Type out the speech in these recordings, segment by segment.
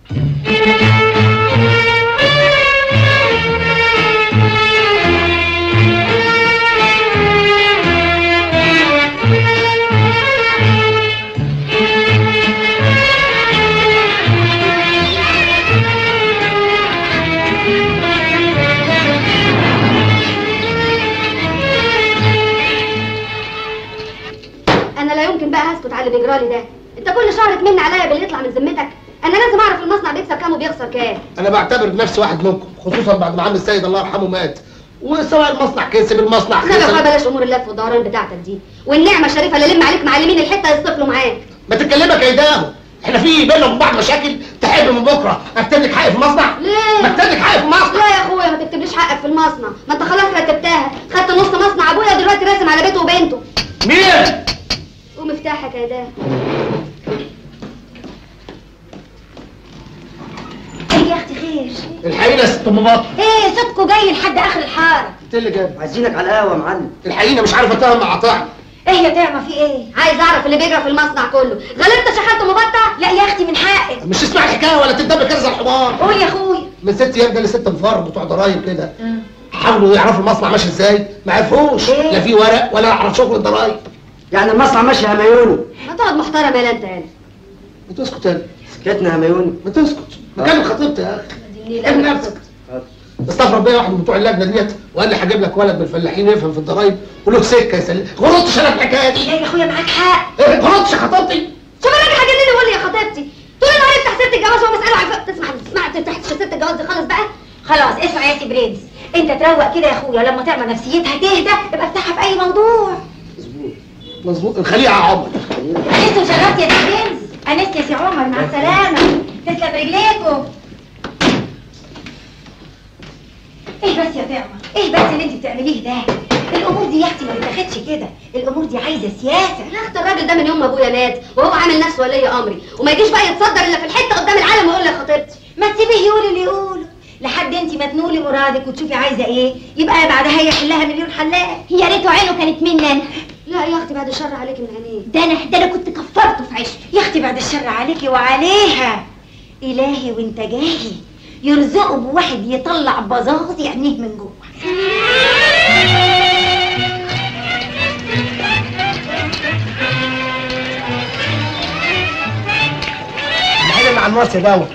على اللي بيجرالي ده. انت كل شهر تمن عليا باللي يطلع من ذمتك. انا لازم اعرف المصنع بيكسب كام وبيخسر كام. انا بعتبر نفسي واحد منكم، خصوصا بعد ما عم السيد الله يرحمه مات. وسواء المصنع كسب المصنع خسر. لا بلاش امور اللف والدوران بتاعتك دي، والنعمه الشريفه اللي لم عليك معلمين الحته يصطفلوا معاك. ما تتكلمك يا ايداهم، احنا في بيننا وبين بعض مشاكل. تحب من بكره اكتب لك حقي في المصنع؟ ليه؟ ما اكتب لك حقي في المصنع؟ لا يا اخويا ما تكتبليش حقك في المصنع، ما انت خلاص رتبتها، خدت نص مصنع ابويا ودلوقتي راسم على بيته وبنته. مين؟ ومفتاحك يا ده. ايه يا اختي خير؟ الحقيقه يا ست ام بطه. ايه صوتكوا جاي لحد اخر الحاره. انت اللي جاي؟ عايزينك على القهوه يا معلم. الحقيقه مش عارف اتهم مع طعم. ايه يا تعمى في ايه؟ عايز اعرف اللي بيجرى في المصنع كله. غلبت شحات مبطع؟ لا يا اختي من حقك. مش تسمع الحكايه ولا تدبك كذا الحوار. قول يا اخويا. من 6 ايام جالي 6 انفار بتوع ضرايب كده. حاولوا يعرفوا المصنع ماشي ازاي، ما عرفوش. لا في ورق ولا يعرف شغل الضرايب. يعني المصنع ماشي يا ميوني. ما تقعد محترم يا انت يعني. ما تسكت يا سكتنا يا ميوني. ما تسكت. مكان خطيبتي يا اخي. ابن نفسك. استغرب بيا واحد من بتوع اللجنه ديت وقال لي هجيب لك ولد من الفلاحين يفهم في الضرايب وله سكه يسلم. غلطتش انا في الحكايه دي. لا يا اخويا معاك حق. ايه غلطتش يا خطيبتي؟ شوف الراجل هجنني ويقول لي يا خطيبتي. طول النهار يفتح سيره الجواز وهو مساله عارفه. تسمع تفتح سيره الجواز دي خالص بقى. خلاص اسمع يا سي برنس، انت تروق كده يا اخويا لما تعمل نفسيتها تهدى ابقى افتحها في اي موضوع. مظبوط. الخليعه يا عمر. انتوا شغلت يا سي برنس. انست يا سي عمر مع السلامه. تسلم رجليكم. ايه بس يا طعمه؟ ايه بس اللي انت بتعمليه ده؟ الامور دي يا اختي ما بتاخدش كده، الامور دي عايزه سياسه. يا اختي الراجل ده من يوم ما ابويا مات وهو عامل نفسه ولي امري، وما يجيش بقى يتصدر الا في الحته قدام العالم ويقول لي يا خطيبتي. ما تسيبيه يقول اللي يقوله لحد انت ما تنولي مرادك وتشوفي عايزه ايه، يبقى بعدها يحلها مليون حلاق. يا ريته عينه كانت مني انا. لا يا اختي بعد الشر عليكي من عينيه. ده انا كنت كفرته في عيشتي. يا اختي بعد الشر عليكي وعليها. الهي وانت جاهي يرزقه بواحد يطلع بزاز يعينيه من جوه. الحين مع المصري دوت.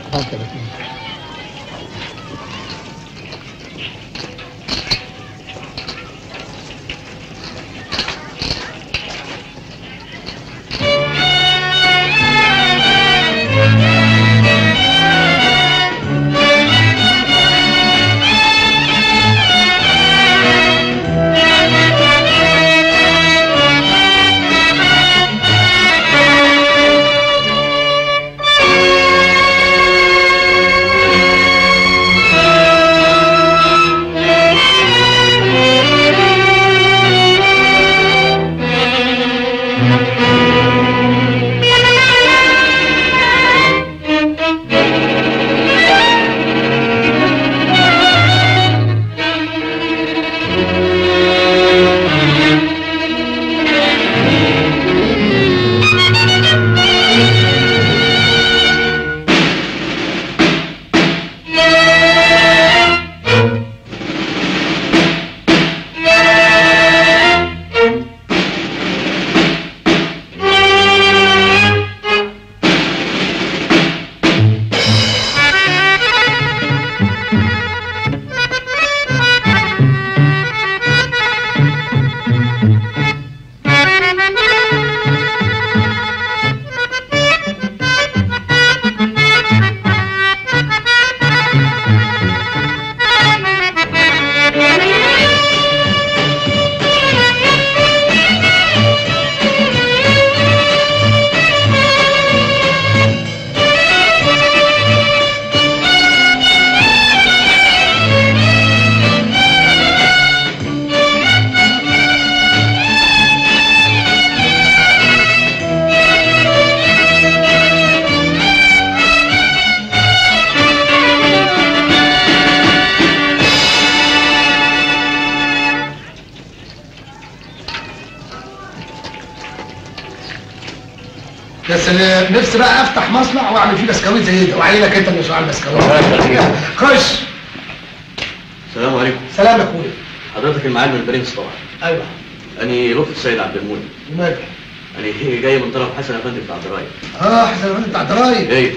بس نفسي بقى افتح مصنع واعمل فيه بسكويت زي ده، وعليك انت اللي شغال بسكويت. خش. السلام عليكم. سلام يا اخويا. حضرتك المعلم البرنس طبعا. ايوه. أنا لطفي السيد عبد المنعم. ومالك؟ أنا جاي من طرف حسن افندي بتاع الضرايب. حسن افندي بتاع الضرايب. ايه.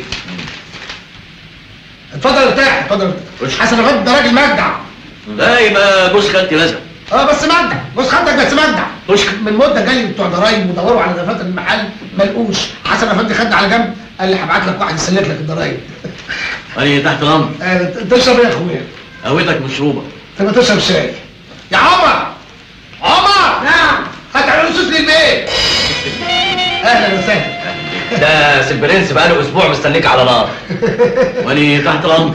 اتفضل ارتاح، اتفضل. حسن افندي ده راجل مجدع. لا يبقى جوز خالتي لازم. بس مجدع، جوز خالتك بس مجدع. من مده جاي بتوع ضرايب ودوروا على دفاتر المحل ما لقوش. حسن افندي خدني على جنب قال لي هبعت لك واحد يسلك لك الضرايب. أنا تحت الأمر. تشرب ايه يا اخويا؟ قهوتك مشروبة. تبقى تشرب شاي. يا عمر! عمر! نعم. هات على سوس للبيت. اهلا وسهلا. ده سي البرنس بقاله أسبوع مستنيك على نار. وأنا تحت الأمر.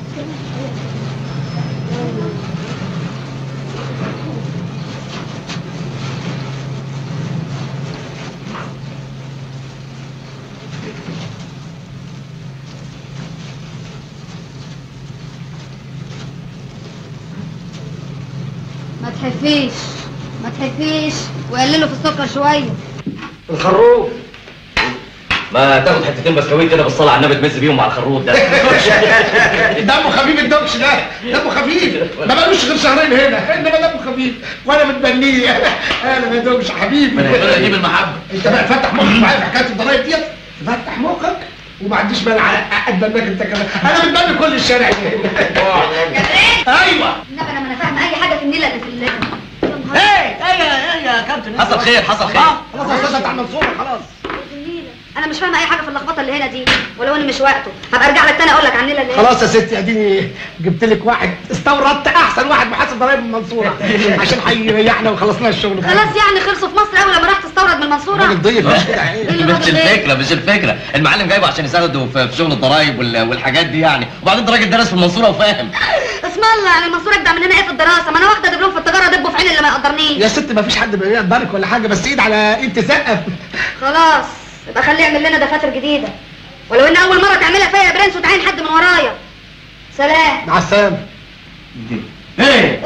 ما تحفيش وقللوا في السكر شويه. الخروف. ما تاخد حتتين بسكويت كده بالصلاة على النبي تمز بيهم مع الخروف ده. دمه خفيف الدبش ده، دمه خفيف. ما بقالوش غير شهرين هنا، انما دمه خفيف وانا متبنيه. اهلا يا دبش حبيبي. ربنا يجيب المحبة. انت بقى فتح مخك معايا في حكايه الضرايب ديت، فتح مخك وما عنديش مانع اتبناك انت كمان. انا متبني كل الشارع هنا. ايوه. انما انا فاهمه اي حاجه في النيله اللي في الليل. ايه يا كابتن. حصل خير حصل خير. خلاص يا استاذ بتاع منصور خلاص. انا مش فاهمه اي حاجه في اللخبطه اللي هنا دي، ولو ان مش وقته هبقى ارجع لك تاني اقول لك عن النيله اللي هنا. خلاص يا ستي اديني جبت لك واحد، استوردت احسن واحد محاسب ضرايب من المنصوره عشان هيريحنا وخلصنا الشغل. خلاص يعني خلصوا في مصر اول لما رحت تستورد من المنصوره. راجل ضيف مش كده. مش الفكره المعلم جايبه عشان يساعده في شغل الضرايب والحاجات دي يعني، وبعدين ده راجل درس في المنصوره وفاهم. اسم الله، يعني المنصوره اجدع مننا ايه في الدراسه؟ ما انا واخده دبلوم في التجاره دبه في عين اللي ما يقدرنيش. يا ست ما فيش حد بيقدرك ولا حاجه، بس ايد على ايد تسقف. خلاص يبقى خليه يعمل لنا دفاتر جديده، ولو ان اول مره تعملها فيا يا برنس وتعين حد من ورايا. سلام. مع السلامه. ايه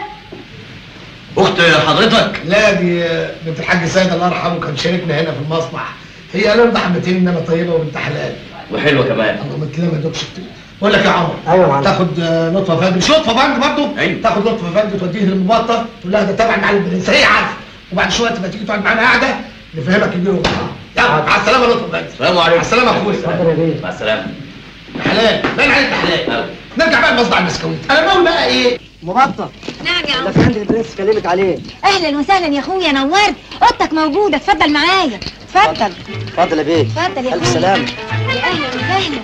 اخت حضرتك؟ لا دي بنت الحاج سيد الله يرحمه، كان شاركنا هنا في المصنع. هي لمضة حبتين انما طيبه وبنت حلال وحلوه كمان. الله ما تلام يا دوبش. بقول لك يا عمر، ايوه يا معلم. تاخد لطفه فندي، مش لطفه فندي برضه؟ ايوه. تاخد لطفه فندي توديه للمبطه تقول لها ده تبع المعلم البرنس، هي عارفه، وبعد شويه تبقى تيجي تقعد معانا قاعده نفهمك اليوم. يلا مع السلامه يا لطفه فندي. السلام عليكم. مع السلامه يا اخويا. اتفضل يا بيه. مع السلامه. حلال باين عليك حلال. نرجع بقى لمصنع البسكويت. انا بقول بقى ايه؟ مبطل. نعم يا عم. الافندي البرنس كلمك عليه. اهلا وسهلا يا اخويا، نورت. اوضتك موجوده، اتفضل معايا. اتفضل اتفضل يا بيه. اتفضل يا الف اخويا. سلامه. يا اهلا وسهلا.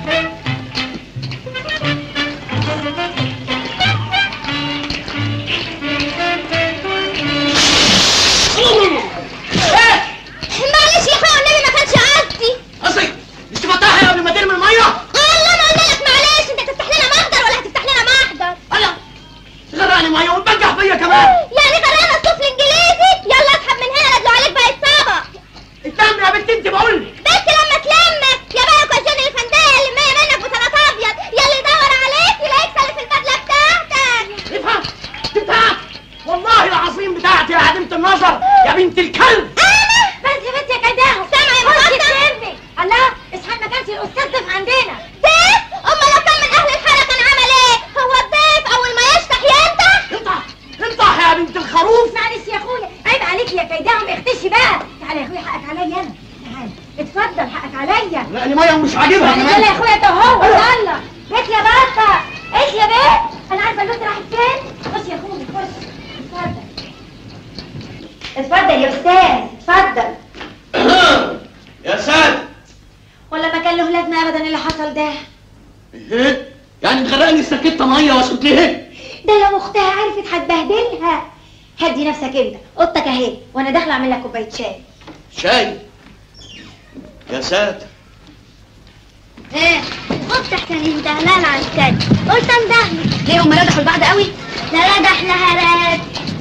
معلش يا اخويا النبي ما كانش قصدي. قصدي مش تفتحها قبل ما ترمي الميه؟ الله انا قلت لك معلش، انت هتفتح لنا محضر ولا هتفتح لنا محضر؟ الله غرقني ميه وتبجح فيا كمان. يعني غرقنا الصوف الانجليزي؟ يلا اسحب من هنا ندلو عليك بقى الطبق. اتلم يا بنت انت بقول لك. بس لما تلمك يا بالك وجن الفندقه اللي مية منك بسلطات ابيض، يلا يدور عليك يلاقيك سالف البدله بتاعتك. افهم بتاعك والله العظيم بتاعتي يا عديمة النظر يا بنت الكلب. انا بس يا بنت يا كداهم سامع يا مصطفى. الله اصحى، ما كانش الاستاذ ضيف عندنا. ضيف؟ امال لو كان من اهل الحاره كان عمل ايه؟ هو الضيف اول ما يشطح ينطح. انطح يا بنت الخروف. معلش يا اخويا عيب عليك يا كيداهم، اختشي بقى. تعالى يا اخويا حقك عليا انا. تعالى اتفضل حقك عليا. لا ميه ومش عاجبها يعني كمان. يلا يا اخويا ده هو. يلا بيت يا بطه. ايش يا بيت؟ انا عارفه البنت راحت فين. خش يا اخويا خش. اتفضل اتفضل يا استاذ اتفضل. يا ساد. ولا ما كان له لازمه ابدا اللي حصل ده. ايه؟ يعني تغرقني السكتة ميه واسكت ليه؟ ده لو اختها عرفت هتبهدلها. هدي نفسك انت، اوضتك اهي وانا داخله اعمل لك كوبايه شاي. شاي يا ساد. ايه؟ اوضتك كان مدهلان على الكد، قلت اندهلك. ليه هم ردحوا لبعض قوي؟ لا لا ده احنا هرات.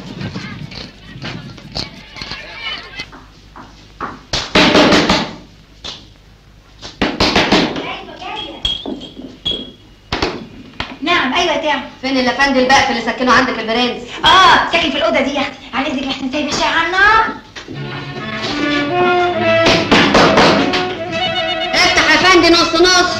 نعم ايوه يا تامر. فين الافندي البقف اللي سكنوا عندك البرنس؟ ساكن في الاوضه دي يا اختي. على اذنك لحسن سايبه الشاي على النار. افندي نص نص.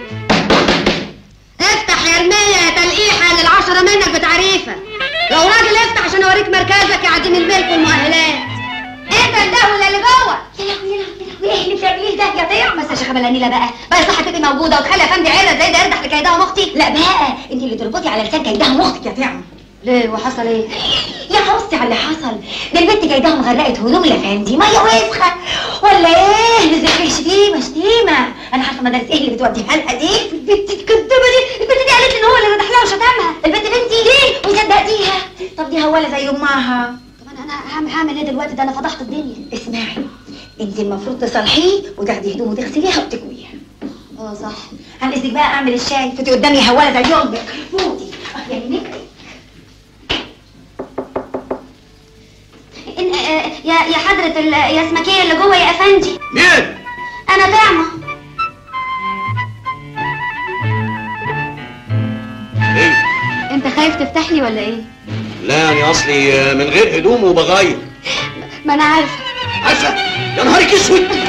افتح يا رمية يا تلقيحة للعشرة منك بتعريفة. لو راجل افتح عشان اوريك مركزك يا عديم الملك والمؤهلات. انت الدهولة اللي جوه. يا لهوي يا لهوي ايه اللي بتعمليه ده يا طيع؟ بس يا شيخة بلانيلة بقى صح تبقي موجودة وتخلي افندي عيلة زي ده يردح لكيدهم اختي؟ لا بقى انت اللي تربطي على لسان كيدهم اختك يا طيع. ليه وحصل ايه؟ يا عوزتي على اللي حصل. ده البنت جايباهم غرقت هدوم الافندي ميه وسخه ولا ايه؟ نزل شتيمه. انا عارفه مدارس ايه اللي بتوديها لها دي؟ البنت الكدابه دي، البنت دي قالت لي ان هو اللي ردح لها وشتمها. البنت بنتي دي وصدقتيها؟ طب دي هواله زي امها. طب انا هعمل ايه دلوقتي؟ ده انا فضحت الدنيا. اسمعي، انت المفروض تصلحيه وتاخدي هدومه وتغسليها وتكويها. صح. عن اذنك بقى اعمل الشاي. فوتي قدامي هواله زي امك. فوتي يعني يا حضرة يا اسمك ايه اللي جوه يا افندي؟ مين؟ انا طعمة. ايه؟ انت خايف تفتح لي ولا ايه؟ لا يعني اصلي من غير هدوم وبغير. ما انا عارفة. عارفة؟ يا نهارك اسود. افتح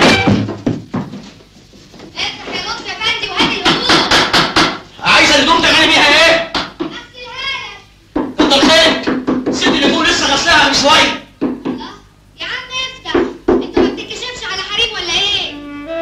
يا لطفي يا افندي وهات الهدوم. عايزة الهدوم تعملي بيها ايه؟ اغسلها لك. كتر خيرك. الست اللي فوق لسه غسلاها من شوية. يا عم افتح، انت ما بتتكشفش على حريم ولا ايه؟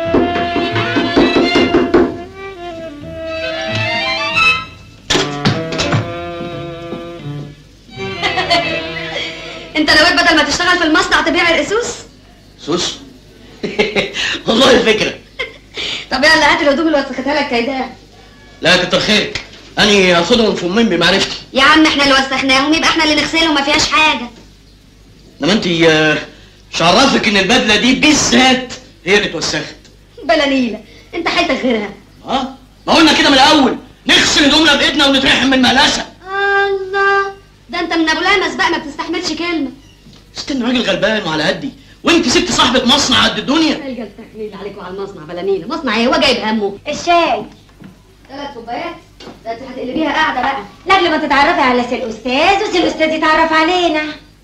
انت نويت بدل ما تشتغل في المصنع تبيع القصوص؟ سوس؟ والله الفكرة. طب يلا هات الهدوم اللي وسختها لك كيداها. لا كتر خيرك، أني هاخدهم في أمين بمعرفتي. يا عم احنا اللي وسخناهم يبقى احنا اللي نغسلهم ما فيهاش حاجة. انما انت مش عرفك ان البدله دي بالذات هي اللي اتوسخت. بلانيلة انت حيلتك غيرها. ما قلنا كده من الاول نغسل هدومنا بايدنا ونترحم من المقلشه. الله، ده انت من ابو لامس بقى ما بتستحملش كلمه. استنى راجل غلبان وعلى قدي، وانت ست صاحبه مصنع قد الدنيا. الجا التحليل عليك وعلى المصنع. بلانيلة مصنع ايه؟ هو جايب همه. الشاي 3 كوبايات. ده انت هتقلبيها قاعده بقى. لاجل ما تتعرفي على سي الاستاذ وسي الاستاذ يتعرف علينا.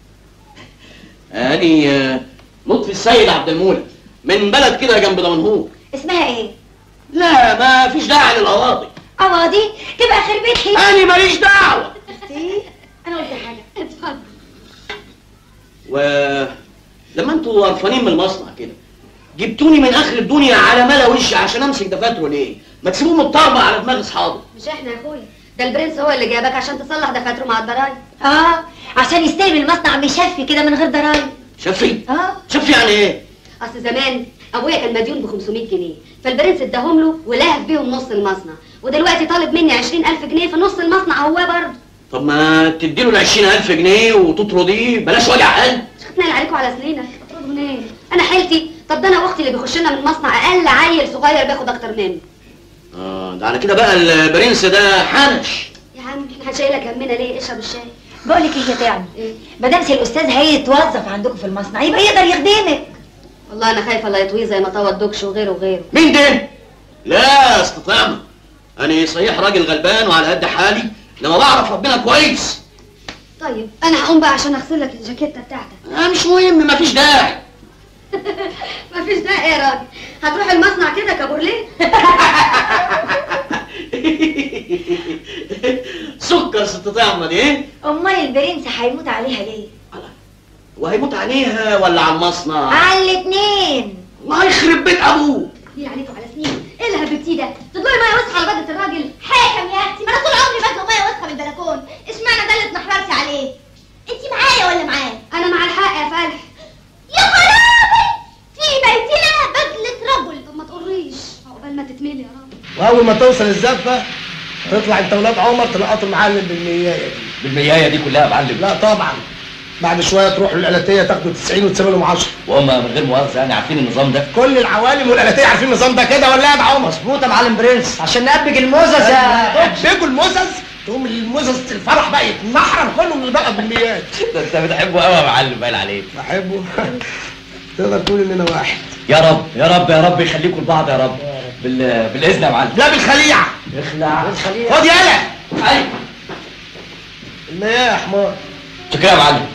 أني لطفي السيد عبد المولد من بلد كده جنب دمنهور. اسمها ايه؟ لا ما فيش داعي للقواضي. قواضي؟ تبقى خربتي. أنا ماليش دعوة. انا قلت حاجه. اتفضل. لما انتوا قرفانين من المصنع كده جبتوني من اخر الدنيا على ملا وشي عشان امسك دفاتره ليه؟ ما تسيبوه متطربع على دماغ اصحابه. مش احنا يا اخويا، ده البرنس هو اللي جابك عشان تصلح دفاتره مع الضرايب. عشان يستلم المصنع مشفي كده من غير ضرايب. شفي؟ شفي يعني ايه؟ اصل زمان ابويا كان مديون ب 500 جنيه، فالبرنس اداهم له ولهف بيهم نص المصنع، ودلوقتي طالب مني 20,000 جنيه في نص المصنع هو برضه. طب ما تديله ال 20,000 جنيه وتطرديه، بلاش وجع قلب. مش هتنقل عليكم على سنينك، هتطردوا منين؟ انا حيلتي، طب ده انا واختي اللي بيخش لنا من المصنع اقل عيل صغير بياخد اكتر مني. ده على كده بقى البرنس ده حنش. يا عم احنا هنشيلك همنا ليه؟ اشرب الشاي. بقول لك ايه يا طعمه؟ مدام سي الاستاذ هيتوظف عندكم في المصنع يبقى يقدر يخدمك. والله انا خايفه الله يطويه زي ما طوى الدكش وغيره وغيره. مين ده؟ لا استطعمه. انا صحيح راجل غلبان وعلى قد حالي، لما بعرف ربنا كويس. طيب انا هقوم بقى عشان اغسل لك الجاكيته بتاعتك. مش مهم، مفيش داعي. مفيش داعي يا راجل، هتروح المصنع كده كابورليه؟ سكر ست طعمه دي ايه؟ امال البرنس هيموت عليها ليه؟ وهيموت عليها ولا على المصنع؟ على الاثنين. الله يخرب بيت ابوه. ليه عليكم على سنين؟ ايه اللي هببتيه ده؟ تطلعي ميه وسخه على بدله الراجل؟ حاكم يا اختي، ما انا طول عمري بدلق ميه وسخه من البلكون، اشمعنى ده اللي اتنحررتي عليه؟ انت معايا ولا معاه؟ انا مع الحق يا فالح. يا خرابي! في بيتنا بدله رجل. طب ما تقريش عقبال ما تتملي يا رب. واول ما توصل الزفه تطلع انت ولاد عمر تلقطوا المعلم بالميايه دي. بالميايه دي كلها يا معلم؟ لا طبعا، بعد شويه تروحوا الالاتيه تاخدوا 90 وتسيبوا لهم 10. وهم من غير مؤاخذه يعني عارفين النظام ده؟ كل العوالم والالاتيه عارفين النظام ده كده ولا يا عمر؟ مظبوط يا معلم برنس، عشان نقبج الموزز يا بيجوا الموزز تقوم الموزز الفرح بقى يتنحرم كله من بقى بالميات. ده انت بتحبه قوي يا معلم، باين عليك. بحبه. تقدر تقول اننا واحد. يا رب يا رب يا رب يخليكم لبعض يا رب. بالاذن يا معلم. لا بالخليعه. اخلع. خد يالا. ايوه المياه يا حمار. شكرا يا معلم.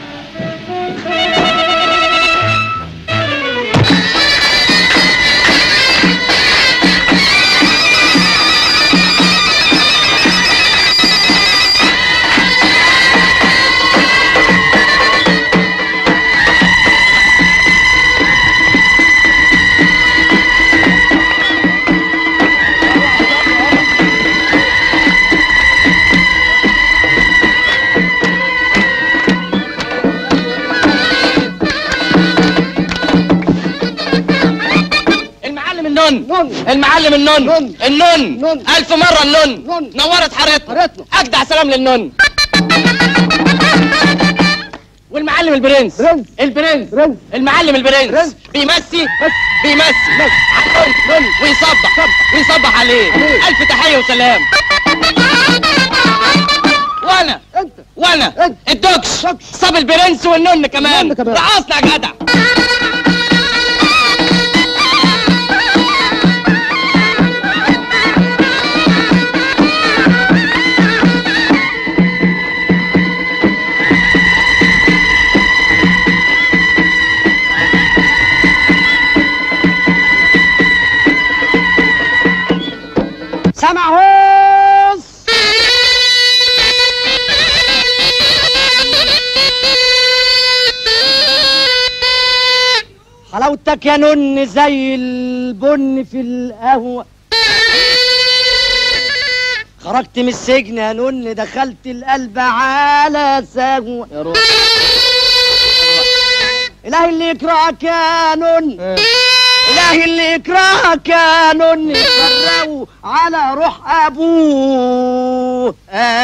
المعلم النون النون 1000 مرة النون نورت حارتنا أجدع سلام للنون. والمعلم البرنس البرنس المعلم البرنس بيمسي ويصبح عليه. ألف تحية وسلام. وانا الدوكش صاب البرنس والنون كمان رقصنا يا جدع. سمعوز حلاوتك يا نن زي البن في القهوة. خرجت من السجن يا نن دخلت القلب على سهوة. يا روح إلهي اللي يكرهك يا نن إلهي اللي يكرهك يا نن يفرقوا على روح أبوه.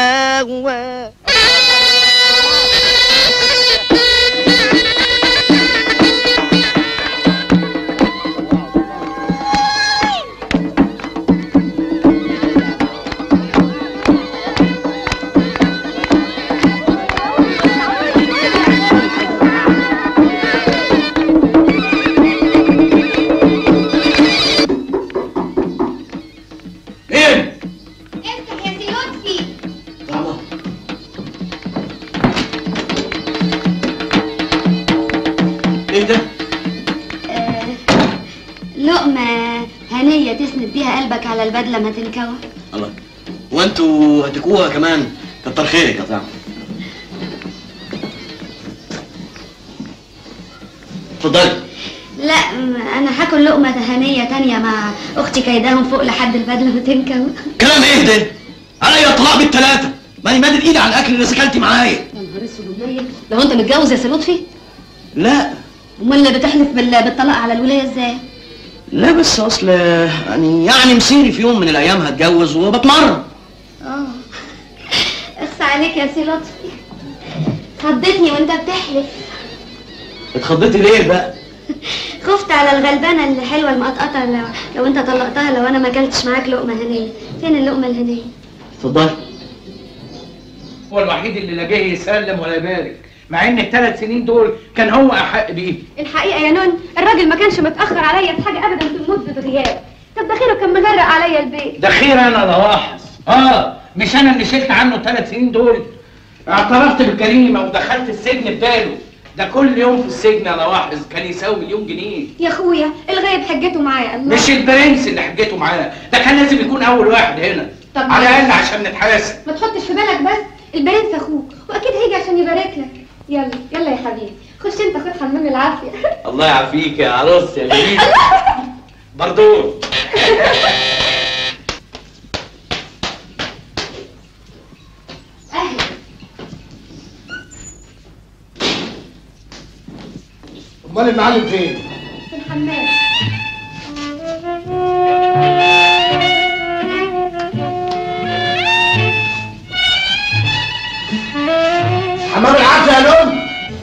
لقمة هنية تسند بيها قلبك على البدلة ما تنكوى. الله، وانتوا هتكوها كمان؟ كتر خيرك يا طعم. اتفضلي. لا انا هاكل لقمة هنية تانية مع اختي كيداهم فوق لحد البدلة ما تنكوى. كلام ايه ده؟ عليا الطلاق بالثلاثة، ماني مادد ايدي على الاكل اللي سكنتي معايا. يا نهار اسود ومنيل، لو انت متجوز يا سي لطفي؟ لا. امال بتحلف بالطلاق على الولاية ازاي؟ لا بس اصل يعني مصيري في يوم من الايام هتجوز وبتمرن. اخصى عليك يا سي لطفي، خضتني وانت بتحلف. اتخضيتي ليه بقى؟ خفت على الغلبانه اللي حلوه المقطقطه لو انت طلقتها، لو انا ما اكلتش معاك لقمه هنيه. فين اللقمه الهنيه؟ اتفضلي. هو الوحيد اللي لا جه يسلم ولا يبارك، مع ان ال3 سنين دول كان هو احق بيه. الحقيقه يا نون الراجل ما كانش متاخر عليا في حاجه ابدا في مده غياب. طب ده خيره كان مغرق عليا البيت. ده خير انا لواحظ. مش انا اللي شلت عنه ال3 سنين دول. اعترفت بالجريمه ودخلت السجن بداله. ده كل يوم في السجن يا لواحظ كان يساوي 1,000,000 جنيه. يا اخويا الغايب حجته معايا. الله، مش البرنس اللي حجته معاه، ده كان لازم يكون اول واحد هنا. طب على الاقل عشان نتحاسب. ما تحطش في بالك بس، البرنس اخوك واكيد هيجي عشان يبارك لك. يلا يلا يا حبيبي، خش انت خد حمام العافيه. الله يعافيك يا عروس يا جميل. بردون. اهلا. امال المعلم فين؟ في الحمام. حمام العافيه يا نون.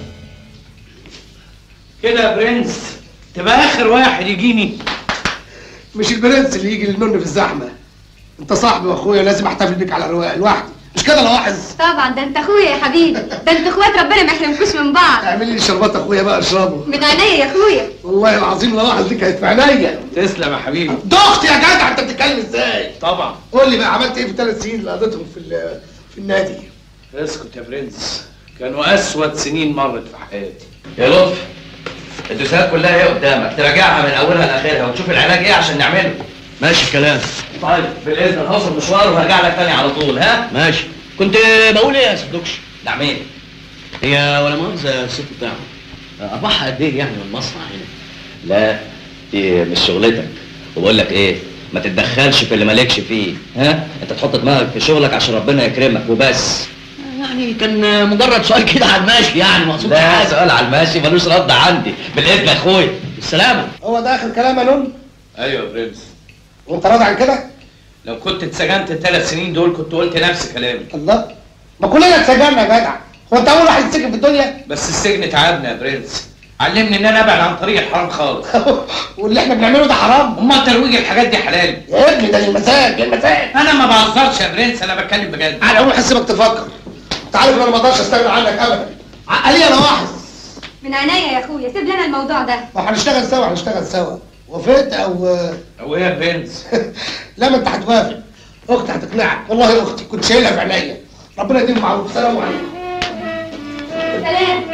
كده يا برنس تبقى اخر واحد يجيني. مش البرنس اللي يجي للنون في الزحمه، انت صاحبي واخويا لازم احتفل بيك على الرواق لوحدي، مش كده لواحظ؟ طبعا ده انت اخويا يا حبيبي، ده انت اخوات ربنا ما يحرمكوش من بعض. اعملي لي شربات اخويا بقى اشربه. من عينيا يا اخويا. والله العظيم لواحظ دي كانت في عينيا. تسلم يا حبيبي. ده اختي يا جدع، انت بتتكلم ازاي؟ طبعا. قول لي بقى عملت ايه في ال3 سنين اللي قضيتهم في النادي؟ اسكت يا برنس، كانوا اسود سنين مرت في حياتي. يا لطفي الدوسات كلها ايه قدامك، تراجعها من اولها لاخرها وتشوف العلاج ايه عشان نعمله. ماشي الكلام. طيب بالاذن هوصل مشوار وهرجع لك تاني على طول. ها ماشي. كنت بقول ايه يا صدقش؟ نعم ايه؟ هي ولا مؤاخذة الست بتاعه ارباحها قد ايه يعني من المصنع هنا؟ لا دي مش شغلتك. وبقول لك ايه، ما تتدخلش في اللي مالكش فيه. ها انت تحط دماغك في شغلك عشان ربنا يكرمك وبس. يعني كان مجرد سؤال كده على الماشي، يعني مقصود لا حاجه. سؤال على الماشي ملوش رد عندي. بالاذن يا اخويا. بالسلامه. هو ده اخر كلام يا نون؟ ايوه يا برنس. وانت راضي عن كده؟ لو كنت اتسجنت ال3 سنين دول كنت قلت نفس كلامي. الله، ما كلنا اتسجننا يا جدع، هو انت اول واحد يتسجن في الدنيا؟ بس السجن تعبني يا برنس، علمني ان انا ابعد عن طريق الحرام خالص. واللي احنا بنعمله ده حرام؟ امال ترويج الحاجات دي حلال؟ يا ابني ده للمزاج، المزاج. انا ما بهزرش يا برنس، انا بتكلم بجد. على العموم هسيبك تفكر. انت عارف ان انا ما اقدرش استغنى عنك ابدا. عقليه انا واحد. من عينيا يا اخويا، سيب لنا الموضوع ده. ما هنشتغل سوا، هنشتغل سوا. وافقت او ايه يا برنس؟ لا ما انت هتوافق. اختي هتقنعك، والله اختي كنت شايلها في عينيا. ربنا يديم معروف. سلام عليكم. سلام.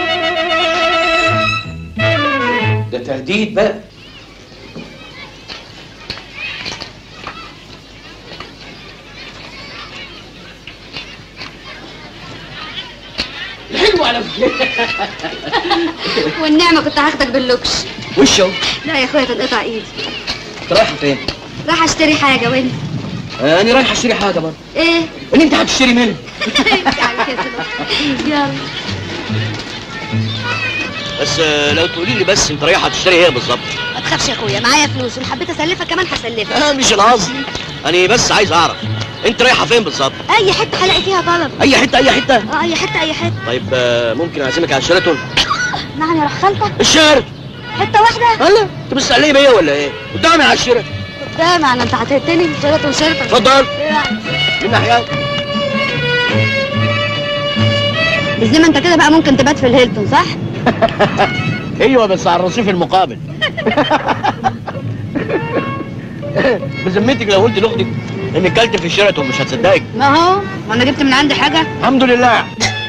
ده تهديد بقى. الحلو على فكره. والنعمه كنت هاخدك باللوكش. وشه؟ لا يا اخويا تتقطع ايدي. انت رايحه فين؟ راح اشتري حاجه وانت؟ انا رايح اشتري حاجه برضه. ايه؟ اللي انت هتشتري منه. يعني كده. يلا. بس لو تقولي لي بس انت رايحه تشتري ايه بالظبط؟ ما تخافش يا اخويا، معايا فلوس، وان حبيت اسلفك كمان هسلفك. مش القصد، انا بس عايز اعرف انت رايحه فين بالظبط؟ اي حته هلاقي فيها طلب. اي حته اي حته؟ اي حته اي حته. طيب ممكن اعزمك على شيراتون؟ نعم يا رح خالتك. الشيراتون حته واحده؟ هلا انت مستقليه بيا ولا ايه؟ قدامي على الشيراتون. قدامي انا، انت هتهتني؟ شيراتون شيراتون. اتفضل. من ناحيه. بس زي ما انت كده بقى ممكن تبات في الهيلتون، صح؟ ايوه بس على الرصيف المقابل. بذمتك لو قلت لاختك انك كلت في الشيراتون مش هتصدقك. ما هو ما انا جبت من عندي حاجه. الحمد لله.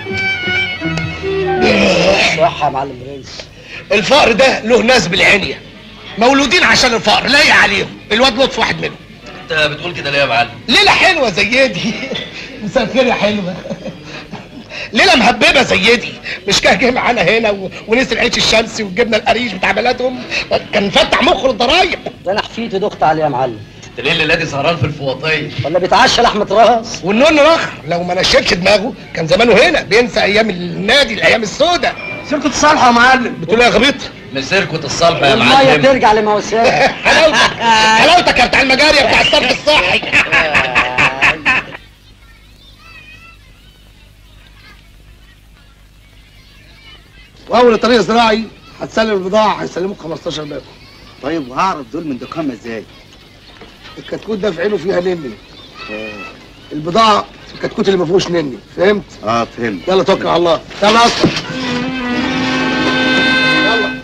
صح يا معلم برنس. الفقر ده له ناس بالعنيه، مولودين عشان الفقر، لايق عليهم. الواد لطف واحد منهم. انت بتقول كده ليه يا معلم؟ ليله حلوه زي دي. مساء الخير يا حلوه. ليله مهببه زي دي، مش كده جه معانا هنا ونسي العيش الشمسي والجبنه القريش بتاع بلدهم، كان فتح مخه الضرايب. ده انا حفيدي دخت عليه يا معلم. انت ليه الليله دي سهران في الفواطيه؟ ولا بيتعشى لحمه راس. والنون رخر، لو ما نشفش دماغه كان زمانه هنا بينسى ايام النادي، الايام السوداء. سيركة الصالحه يا معلم. بتقول ايه يا غبيط؟ من سيركة الصالحه يا الميه معلم. ترجع لمواساها. حلاوتك حلاوتك يا بتاع المجاري يا بتاع الصرف الصحي. واول طريق زراعي هتسلم البضاعه هيسلموك 15 باكو. طيب وهعرف دول من دكاننا ازاي؟ الكتكوت ده في عينه فيها نني. البضاعه في الكتكوت اللي ما فيهوش نني، فهمت؟ فهمت. يلا توكل على الله. يلا اصلا. يلا.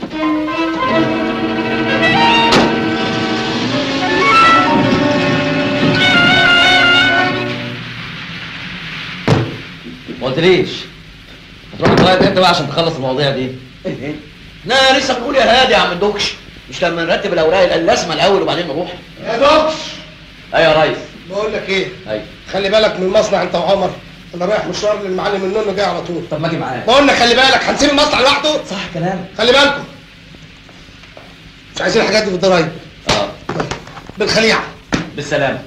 ما قلتليش هتروح تغير امتى بقى عشان تخلص المواضيع دي؟ لا لسه بنقول يا هادي يا عم الدكش، مش لما نرتب الاوراق اللازمه الاول وبعدين نروح؟ يا دوكش. ايوه يا ريس. بقول لك ايه؟ ايوه. خلي بالك من المصنع انت وعمر، انا رايح مشوار للمعلم النونو جاي على طول. طب ما اجي معاك. بقول لك خلي بالك، هنسيب المصنع لوحده؟ صح كلام. خلي بالكم. مش عايزين الحاجات دي في الضرايب. بالخليعه. بالسلامه.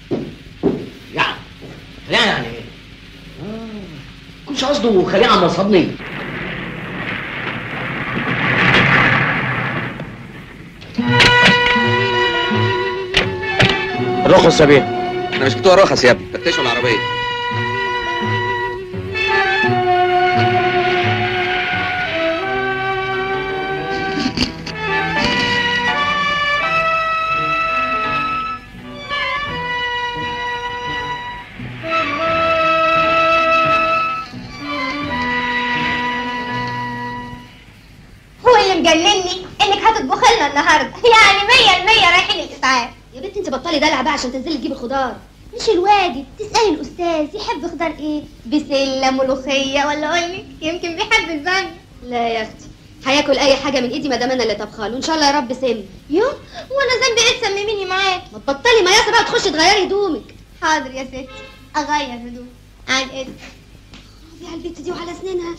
يعني ايه؟ كنتش قصده خليعه مصابني. الرخص يا بيه. احنا مش بتوع رخص يا ابني، فتشوا العربيه. هو اللي مجنني انك هتطبخي لنا النهارده، يعني 100% رايحين الاسعاف. يا بنتي انت بطلي دلع بقى عشان تنزلي تجيبي خضار. مش الواجب تسألي الأستاذ يحب خضار إيه؟ بسلة، ملوخية، ولا أقولك يمكن بيحب البامية. لا يا اختي، هياكل اي حاجه من ايدي ما دام انا اللي طبخاله، وان شاء الله يا رب سم. يو وأنا ذنبي إيه تسمميني معاك؟ ما تبطلي مياسه بقى تخشي تغيري هدومك. حاضر يا ستي، أغير هدوم عن إذن. دي على البت دي وعلى اسنانها.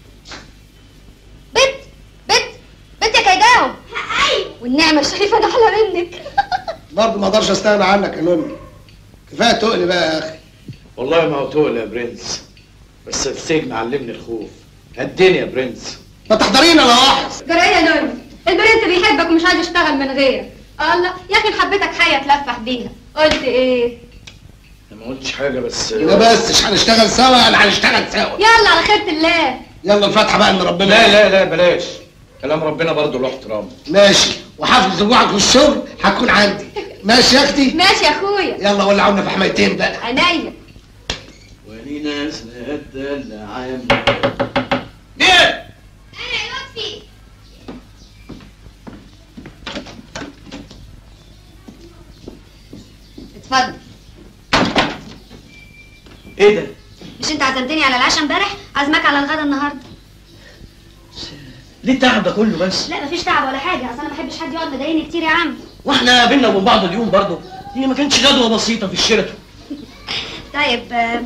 بنت يا كيداهم. أيوة. والنعمه شايفه انا احلى منك. برضه ما اقدرش استغنى عنك يا نوني. كفايه تقل بقى يا اخي. والله ما هو تقل يا برنس، بس السجن علمني الخوف، هديني يا برنس. ما تحضرينا لا واحد. جرى ايه يا نوني؟ البرنس بيحبك ومش عايز يشتغل من غيرك. الله يا اخي حبيتك حيه تلفح بيها. قلت ايه؟ انا ما قلتش حاجه بس لا بس مش هنشتغل سوا، انا هنشتغل سوا. يلا على خيرة الله. يلا الفاتحه بقى ان ربنا. لا بلاش، كلام ربنا برضه له احترام. ماشي، وحفل اسبوعك في الشغل هتكون عندي. ماشي يا اختي؟ ماشي يا اخويا. يلا ولعونا في حمايتين بقى. عينيا. ولينا سنة العام. مين؟ انا لطفي. اتفضل. ايه ده؟ مش انت عزمتني على العشاء امبارح؟ عازمك على الغدا النهارده. ليه التعب ده كله بس؟ لا مفيش تعب ولا حاجه، اصل انا ما بحبش حد يقعد مضايقني كتير يا عم. واحنا بينا وبين بعض اليوم برضه، هي ما كانتش غدوه بسيطه في الشيراتون. طيب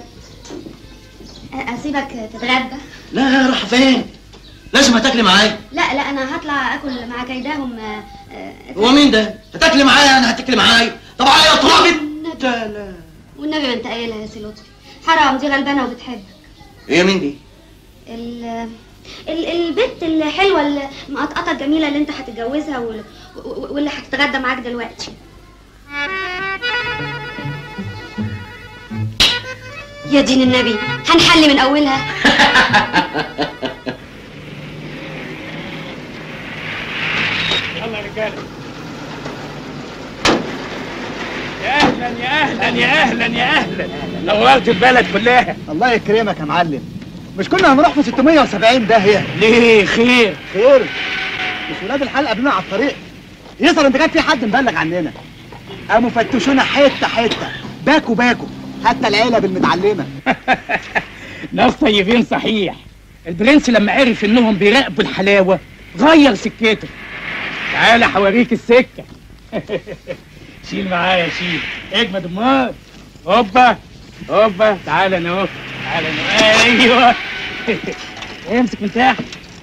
اسيبك تتغدى؟ لا راح فين؟ لازم هتاكلي معايا. لا انا هطلع اكل مع كيداهم. هو مين ده؟ هتاكلي معايا؟ انا هتاكلي معايا؟ طب يا ترابي. لا والنبي ما انت قايلها يا سي لطفي، حرام دي غلبانه وبتحبك. هي مين دي؟ البت الحلوه المقطقطه الجميله اللي انت هتتجوزها واللي هتتغدى معاك دلوقتي. يا دين النبي هنحل من اولها. يلا يا رجاله. يا اهلا يا اهلا يا اهلا يا اهلا، نورت البلد كلها. الله يكرمك يا معلم. مش كنا هنروح في 670 داهيه؟ ليه؟ خير مش ولاد الحلقه قبلنا على الطريق، يظهر ان كان في حد مبلغ عننا. قاموا فتشونا حته باكو حتى العيله المتعلمه. ناس طيبين صحيح. البرنس لما عرف انهم بيراقبوا الحلاوه غير سكته. تعالى حوريك السكه. شيل معايا شيل، اجمد امال. هوبا تعالى انا اهو، ايوه. امسك من تحت.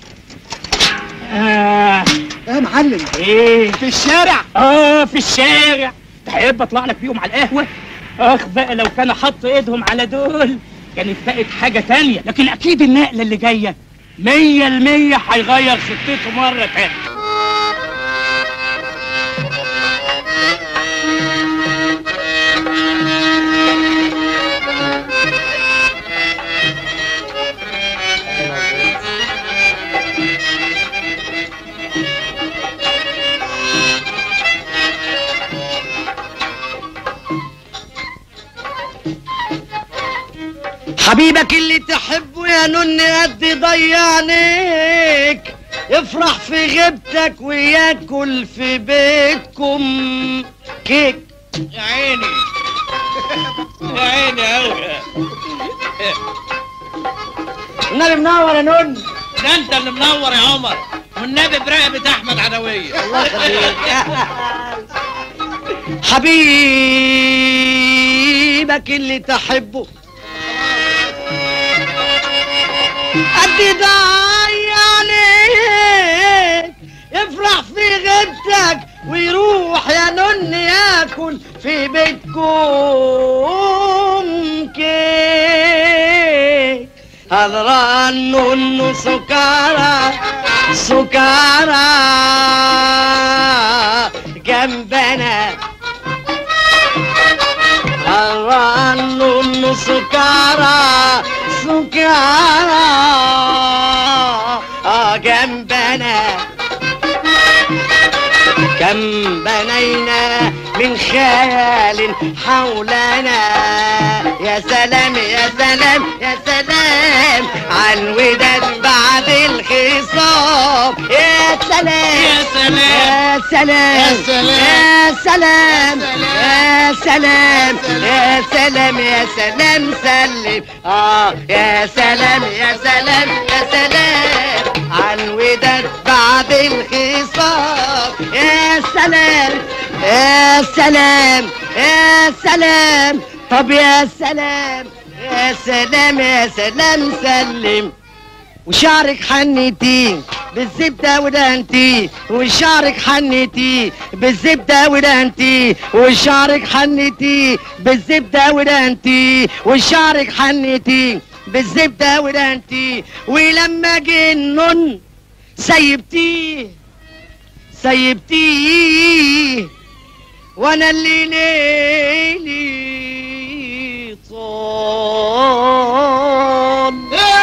يا معلم ايه؟ في الشارع؟ في الشارع. تحب اطلع لك بيهم على القهوه؟ اخ بقى لو كانوا حطوا ايدهم على دول كانت بقت حاجه تانية، لكن اكيد النقله اللي جايه 100% هيغير خطته مره تانية. حبيبك اللي تحبه يا نن قد ضيعنيك، يفرح في غيبتك وياكل في بيتكم كيك. يا عيني يا عيني اوي. النبي منور يا نن. ده انت اللي منور يا عمر، والنبي برقبة احمد عدوية. الله يخليك. حبيبك اللي تحبه قد ضيعنيك، يفرح في غيبتك ويروح يا نن ياكل في بيتكم كيك. هذا النن سكارى جنبنا، هذا النن سكارى جنبنا. كم بنينا من خيال حولنا، يا سلام يا سلام يا سلام عالوداد بعد الخصام. يا سلام يا سلام يا سلام يا سلام يا سلام يا سلام سلم. يا سلام يا سلام يا سلام عالوداد بعد الخصام. يا سلام يا سلام يا سلام. طب يا سلام يا سلام يا سلام سلم. وشعرك حنتي بالزبدة ودهنتي، وشعرك حنتي بالزبدة ودهنتي، وشعرك حنتي بالزبدة ودهنتي، وشعرك حنتي بالزبدة ودهنتي. ولما جه النن سيبتيه وانا اللي ليلي طال.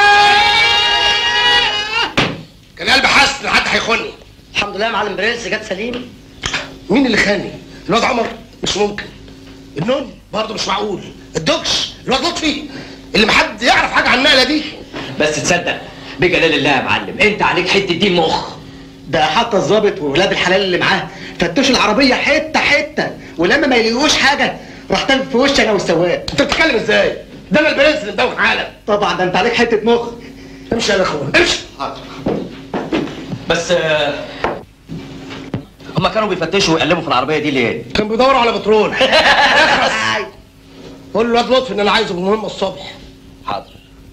كان قلبي حاسس ان حد هيخوني. الحمد لله يا معلم برنس جت سليم. مين اللي خاني؟ الواد عمر؟ مش ممكن. النون؟ برضه مش معقول. الدكش؟ الواد لطفي؟ اللي محد يعرف حاجه عن النقله دي. بس تصدق بجلال الله يا معلم انت عليك حته دين مخ. ده حتى الظابط وولاد الحلال اللي معاه فتشوا العربيه حته حته، ولما ما يلاقوش حاجه راح تلف في وشي انا والسواق. انت بتتكلم ازاي؟ ده انا البرنس اللي مدوخ عالم. طبعا ده انت عليك حته مخ. امشي يا اخوان امشي. حاضر. بس هما كانوا بيفتشوا ويقلبوا في العربيه دي ليه؟ كان بيدوروا على بترول. اخرس. قول له الواد لطفي ان انا عايزه بمهمه الصبح. حاضر.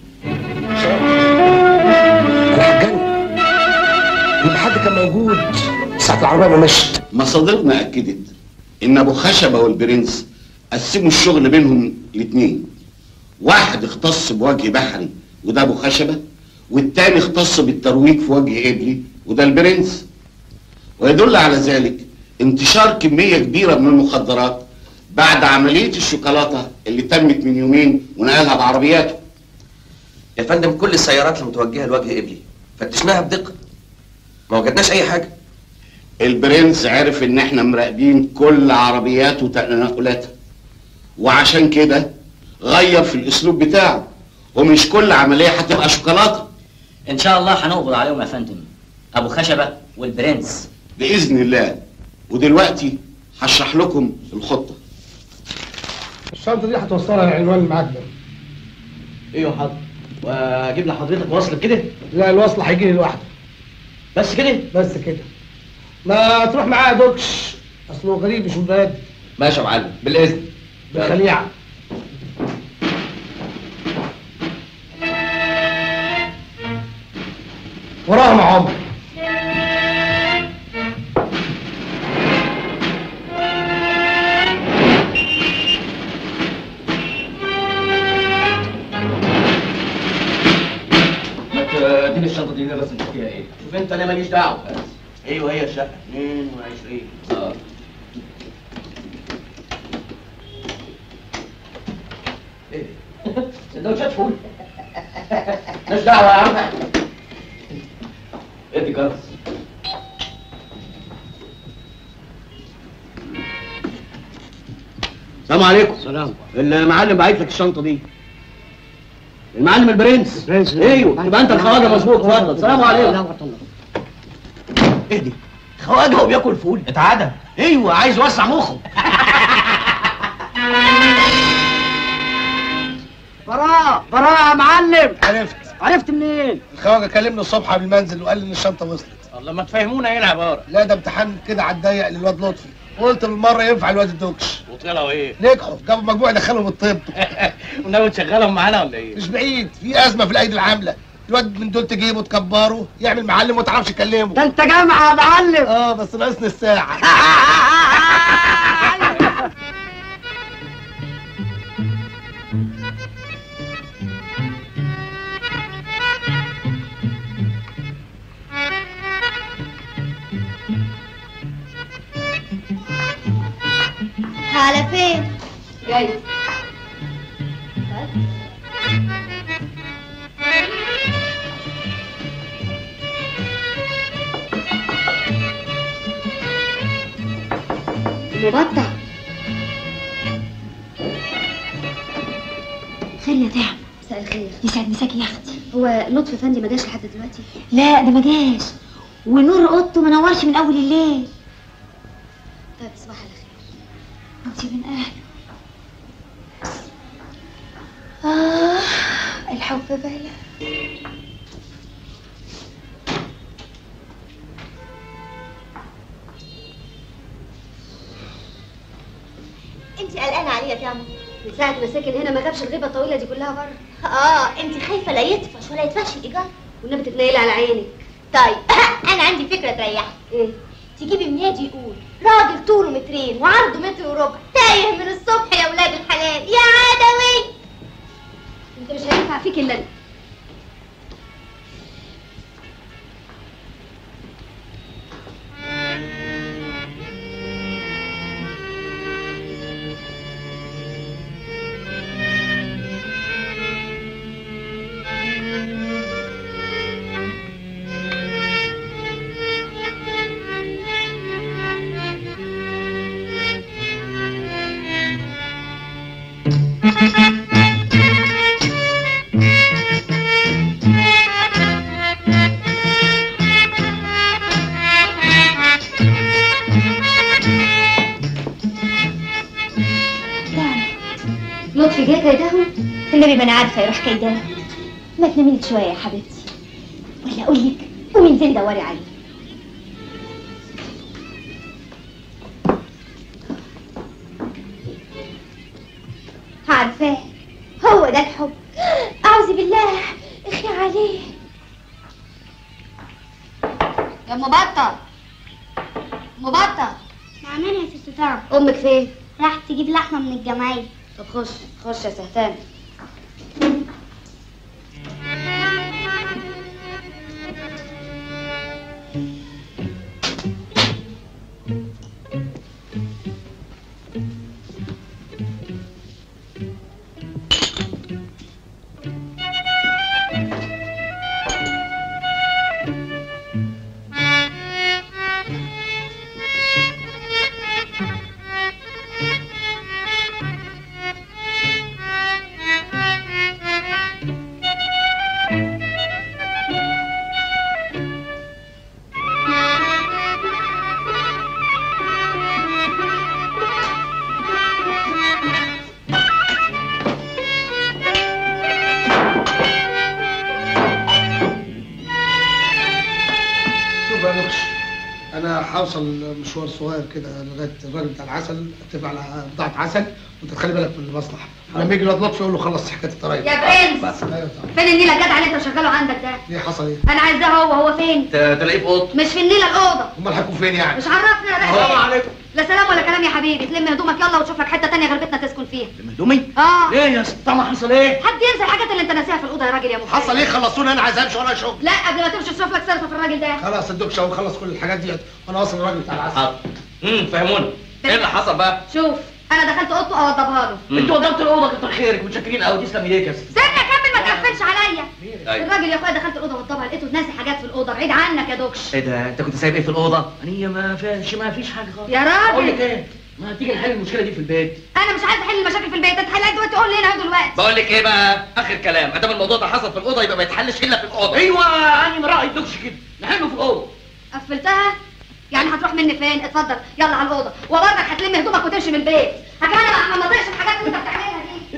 انا هتجنن. ان حد كان موجود ساعه العربيه ما مشت. مصادرنا اكدت ان ابو خشبه والبرنس قسموا الشغل بينهم الاثنين. واحد اختص بوجه بحري وده ابو خشبه، والتاني اختص بالترويج في وجه ابلي وده البرنس. ويدل على ذلك انتشار كميه كبيره من المخدرات بعد عمليه الشوكولاته اللي تمت من يومين ونقلها بعربياته. يا فندم كل السيارات المتوجهه لوجه ابلي فتشناها بدقه ما وجدناش اي حاجه. البرنس عرف ان احنا مراقبين كل عربياته وتنقلاتها، وعشان كده غير في الاسلوب بتاعه، ومش كل عمليه هتبقى شوكولاته. ان شاء الله هنقبض عليهم يا فندم، ابو خشبه والبرنس باذن الله. ودلوقتي هشرح لكم الخطه. الشنطه دي هتوصلها للعنوان اللي معاك ده. ايوه حاضر. واجيب لحضرتك وصل كده؟ لا الوصل هيجي لي لوحده. بس كده؟ بس كده. ما تروح معاه يا دوكش، اصله غريب مش مبادئ. ماشي يا معلم بالاذن. بالخليعه. وراهم يا عمر. اديني الشنطه دي بس نشوف فيها ايه. شوف انت انا ماليش دعوه. ايوه هي الشقه 22. ايه سندوتشات فول. ماليش دعوه يا عم. ادي جرس. السلام عليكم. سلام. المعلم بعت لك الشنطه دي. المعلم البرنس. ايوه يبقى انت الخواجه مظبوط. اتفضل. السلام عليكم. لا ورحمه الله. اهدي خواجه وبياكل فول. اتعدى. ايوه عايز يوسع مخه. براء براء يا معلم. عرفت منين؟ الخواجه كلمني الصبح قبل المنزل وقال لي ان الشنطه وصلت. الله ما تفهمونا ايه العباره. لا ده امتحان كده على الضيق للواد لطفي، قلت بالمره ينفع الواد الدوكش. وطلعوا ايه؟ نجحوا جابوا مجموع يدخلهم الطب. وناوي تشغلهم معانا ولا ايه؟ مش بعيد، في ازمه في الايدي العامله، الواد من دول تجيبه تكبره يعمل معلم وما تعرفش تكلمه. ده انت جامعه يا معلم. بس ناقصني الساعه. على فين؟ جاي. مبطع. خير يا تعب. مساء الخير. يسعد مساكي يا اختي. هو لطفي فندي ما جاش لحد دلوقتي؟ لا ده ما جاش، ونور اوضته ما نورش من اول الليل. طيب صباح على خير. انت من اهله. الحب بلا. انت قلقانه عليه يا تعمل؟ من ساعة ما ساكن هنا ما جابش الغيبة الطويلة دي كلها بره. انت خايفه لا يطفش ولا يدفعش الايجار. والنبي تتنيلي على عينك. طيب انا عندي فكره تريحك. ايه؟ تجيبي منادي يقول راجل طوله مترين وعرضه متر وربع تايه من الصبح يا ولاد الحلال يا عدوي. انت مش هينفع فيك الا انا. النبي ما انا عارفه يروح كيدان. ما تنامي لك شويه يا حبيبتي، ولا اقول لك قومي انزلي دوري عليه. عارفاه، هو ده الحب. اعوذ بالله، اخي عليه. يا ام بطه، ام بطه. نعمين يا ست سهام. امك فين؟ راحت تجيب لحمه من الجمعيه. طب خش خش يا سهتان. هوصل مشوار صغير كده لغايه الراجل بتاع العسل، اتفق على بضاعه عسل، وانت تخلي بالك من المصلحه. لما يجي الواد لطفي يقول له خلص حكايه الضرايب. يا برنس، فين النيله الجدع اللي انت شغاله عندك ده؟ ليه حصل ايه؟ انا عايزاه هو فين؟ تلاقيه في اوضه. مش في النيله الاوضه. امال هيكون فين يعني؟ مش عرفني يا باشا. السلام عليكم. لا سلام ولا كلام يا حبيبي، تلم هدومك يلا وتشوف لك حته ثانيه غير بيتنا تسكن فيها. هدومي؟ اه ليه يا ست طمع حصل ايه؟ حد ينسى الحاجات اللي انت ناسيها في الاوضه يا راجل يا مفتاح. حصل ايه؟ خلصوني انا عايز امشي ورايا شغل. لا قبل ما تمشي تشوف لك سلفه في الراجل ده. خلاص الدكش اهو خلص كل الحاجات ديت وانا واصل الراجل بتاع العسل. حاضر. فهموني ايه اللي حصل بقى؟ شوف انا دخلت اوضته اوضبها له. انت وضبت الاوضه كتر خيرك، متشكرين قوي، تسلم ايديك يا ست. سيبني اكمل ما تقفلش عليا. أيوة. الراجل يا اخويا دخلت الاوضه وضبها لقيته ناسي حاجات في الاوضه، بعيد عنك يا دوكش. ايه ده؟ انت كنت سايب ايه في الاوضه؟ هي ما فيش حاجه خالص. يا راجل اقول لك ايه؟ ما تيجي نحل المشكله دي في البيت. انا مش عايزه احل المشاكل في البيت، انت حلها دلوقتي قول لي هنا دلوقتي. بقول لك ايه بقى؟ اخر كلام، ادام الموضوع ده حصل في الاوضه يبقى ما يتحلش الا في الاوضه. ايوه انا من رايي دوكش كده، نحله في الاوضه. قفلتها؟ يعني هتروح مني فين؟ اتفضل يلا على الاوضه، وبرضك هتلم هدومك وتمشي من البيت. كمان انا ما اطيقش الحاجات اللي انت بتعملها دي.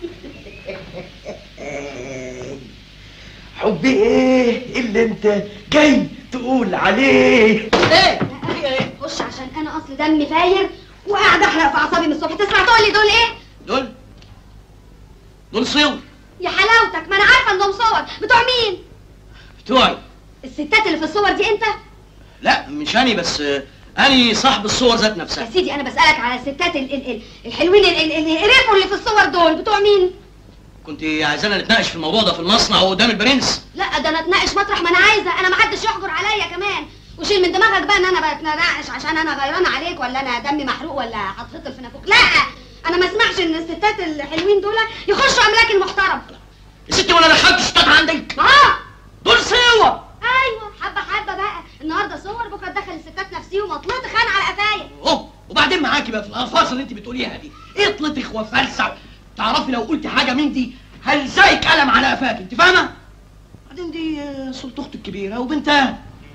حبي ايه اللي انت جاي تقول عليه؟ ايه؟ خش عشان انا اصل دمي فاير وقاعد احرق في اعصابي من الصبح. تسمع تقول لي دول ايه؟ دول صور. يا حلاوتك ما انا عارفه انهم صور. بتوع مين؟ بتوعي. الستات اللي في الصور دي انت؟ لا مش اني، بس اني صاحب الصور ذات نفسها. يا سيدي انا بسالك على الستات الحلوين القريفوا اللي في الصور دول بتوع مين؟ كنت عايزانا نتناقش في الموضوع ده في المصنع وقدام البرنس. لا ده انا اتناقش مطرح ما انا عايزه، انا ما حدش يحجر عليا كمان. وشيل من دماغك بقى ان انا بتناقش عشان انا غيرانه عليك ولا انا دمي محروق ولا هتخطف في نافوخ. لا انا ما اسمعش ان الستات الحلوين دول يخشوا املاك المحترم. يا ستي ولا دخلت ستات عندك؟ دول صور. ايوه حبه حبه بقى، النهارده صور بكره تدخل الستات نفسيهم واطلطخ انا على قفايا. وبعدين معاكي بقى في الالفاظ اللي انت بتقوليها دي، اطلطخ وفلسع. تعرفي لو قلت حاجه من دي هلزقك قلم على قفاك، انت فاهمه؟ بعدين دي صورة اختي الكبيره وبنتها.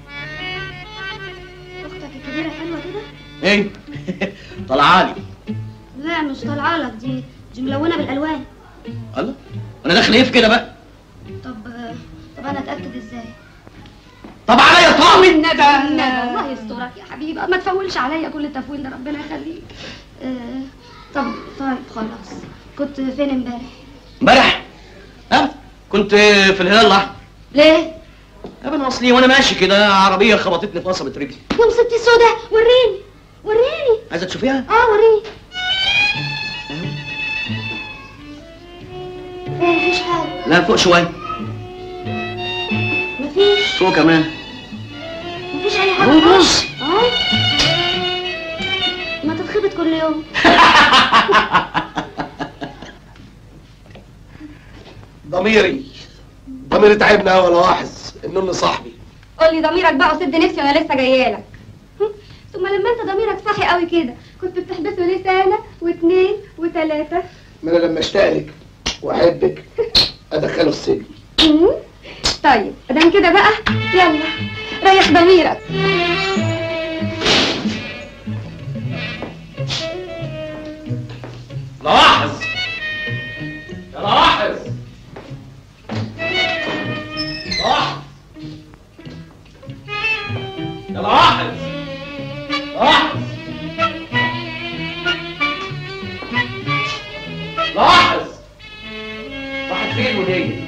اختك الكبيره حلوه كده؟ ايه؟ طالعه لي. لا مش طالعه لك، دي ملونه بالالوان. الله، انا داخل ايه في كده بقى؟ طب انا اتاكد ازاي؟ طب عليا طعم الندى الله يسترك يا حبيبي، ما تفولش عليا كل التفويل ده ربنا يخليك. طيب خلاص، كنت فين امبارح؟ امبارح؟ كنت في الهلال الاحمر. ليه؟ انا اصلي وانا ماشي كده عربيه خبطتني في قصبه رجلي. يا مصيبتي السودا، وريني. عايزه تشوفيها؟ وريني. مفيش حاجه. لا فوق شويه. مفيش. فوق كمان. مفيش اي حاجه. بص. ما تتخبط كل يوم. ضميري تعبنا ولا لاحظ انه صاحبي. قول لي ضميرك بقى وسد نفسي وانا لسه جايه لك. ثم لما انت ضميرك صاحي قوي كده كنت بتحبسه ليه سنه واثنين وثلاثه؟ ما انا لما اشتاق لك واحبك ادخله السجن. طيب ادام كده بقى يلا ريح ضميرك. لاحظ يا لاحظ لاحظ يا لاحظ لاحظ لاحظ راحت فين ودي؟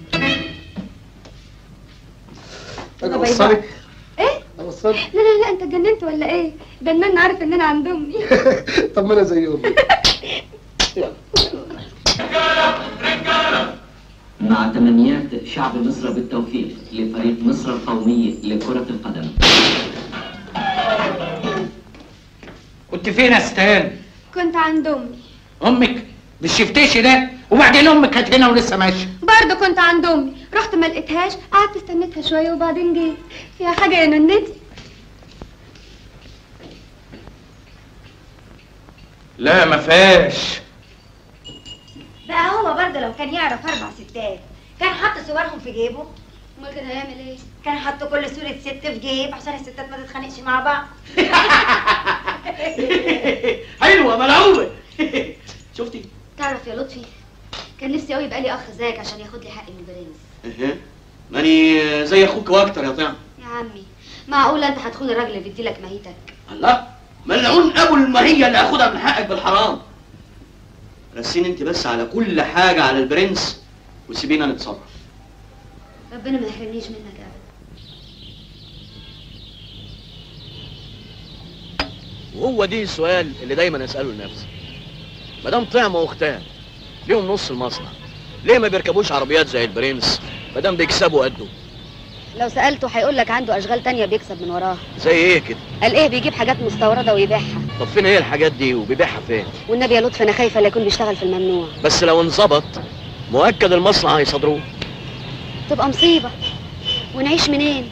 انا اوصلك. ايه؟ اوصلك. لا لا لا انت اتجننت ولا ايه؟ ده النن عارف ان انا عند امي. طب ما انا زي امي. مع تمنيات شعب مصر بالتوفيق لفريق مصر القومي لكرة القدم. كنت فين يا ستان؟ كنت عند امي. امك مش شفتيش ده؟ وبعدين امك كانت هنا ولسه ماشيه. برضه كنت عند امي، رحت ما لقيتهاش، قعدت استنيتها شويه وبعدين جيت. فيها حاجه يا ننتي؟ لا ما فيهاش. بقى هو برضه لو كان يعرف 4 ستات كان حط صورهم في جيبه. امال كان هيعمل ايه؟ كان حط كل صورة ست في جيب عشان الستات ما تتخانقش مع بعض. حلوه ملعوبه. شفتي؟ تعرف يا لطفي، كان نفسي قوي يبقى لي اخ زيك عشان ياخد لي حقي من البرنس. ايه ماني زي اخوك واكتر يا طعم. يا عمي معقوله انت هتخون الراجل اللي بيديلك مهيتك؟ الله، ملعون ابو المهيه اللي هاخدها من حقك بالحرام. رسيني انت بس على كل حاجه على البرنس وسيبينا نتصرف. ربنا ما يحرمنيش منك ابدا. وهو دي السؤال اللي دايما اساله لنفسي. ما دام طعمه واختان ليهم نص المصنع، ليه ما بيركبوش عربيات زي البرنس ما دام بيكسبوا قده؟ لو سالته هيقول لك عنده اشغال تانية بيكسب من وراها. زي ايه كده؟ قال ايه؟ بيجيب حاجات مستورده ويبيعها. طب فين هي الحاجات دي وبيبيعها فين؟ والنبي يا لطفي انا خايفه لا يكون بيشتغل في الممنوع. بس لو انظبط مؤكد المصنع هيصادروه. تبقى مصيبه، ونعيش منين؟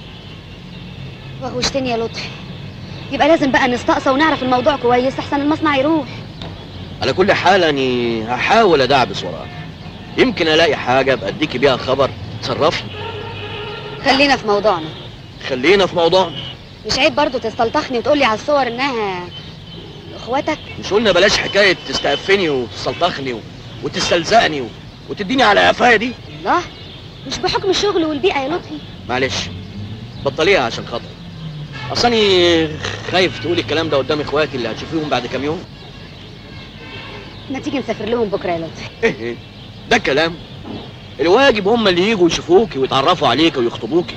وغوشتني يا لطفي. يبقى لازم بقى نستقصى ونعرف الموضوع كويس احسن المصنع يروح. على كل حال اني هحاول ادعبس وراه، يمكن الاقي حاجه ابقى اديكي بيها خبر تصرفني. خلينا في موضوعنا. خلينا في موضوعنا. مش عيب برضو تستلطخني وتقولي على الصور انها اخواتك؟ مش قلنا بلاش حكايه تستقفني وتستلطخني وتستلزقني وتديني على قفايا دي؟ الله، مش بحكم الشغل والبيئه يا لطفي. معلش بطليها عشان خاطري. اصلني خايف تقولي الكلام ده قدام اخواتي اللي هتشوفيهم بعد كام يوم. ما تيجي نسافر لهم بكره يا لطفي؟ ايه ده كلام؟ الواجب هم اللي يجوا يشوفوكي ويتعرفوا عليك ويخطبوكي.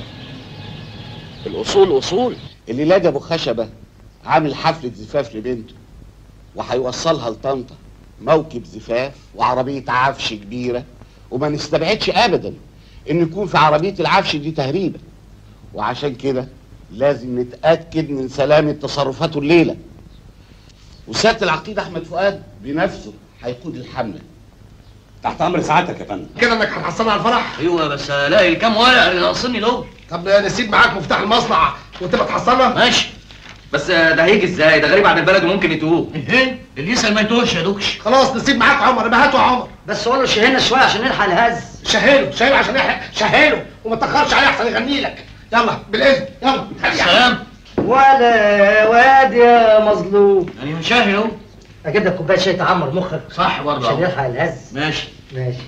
الاصول اصول. الليله دي ابو خشبه عامل حفله زفاف لبنته وهيوصلها لطنطا، موكب زفاف وعربيه عفش كبيره، وما نستبعدش ابدا ان يكون في عربيه العفش دي تهريبه، وعشان كده لازم نتاكد من سلامه تصرفاته الليله. وسياده العقيد احمد فؤاد بنفسه هيقود الحمله. تحت امر سعادتك يا فندم. كده انك هتحصلنا على الفرح؟ ايوه بس الاقي الكام ورقه اللي ناقصني دول. طب نسيب معاك مفتاح المصنع وتبقى تحصلنا؟ ماشي. بس ده هيجي ازاي؟ ده غريب عن البلد وممكن يتوه. ايه اللي يسال ما يتوهش يا دوكش. خلاص نسيب معاك عمر، يبقى هاته يا عمر. بس قول له شهينا شويه عشان نلحق الهز. شهيله عشان يحرق، شهيله وما تاخرش عليه احسن يغني لك. يلا بالاذن، يلا. سلام. ولا واد يا مظلوم. يعني منشهي اهو. اجيب لك كوبايه شاي تعمر مخك. صح برضه عشان يلحق الهز. ماشي. ماشي.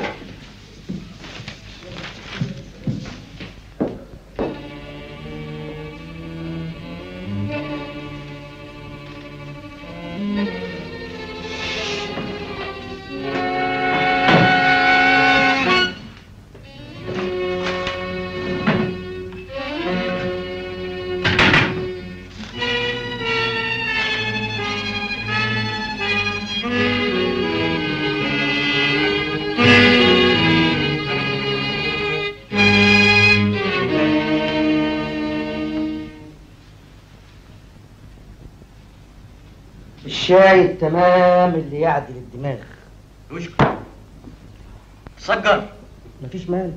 الشاي التمام اللي يعدل الدماغ. وشكرا. سجر. مفيش مال.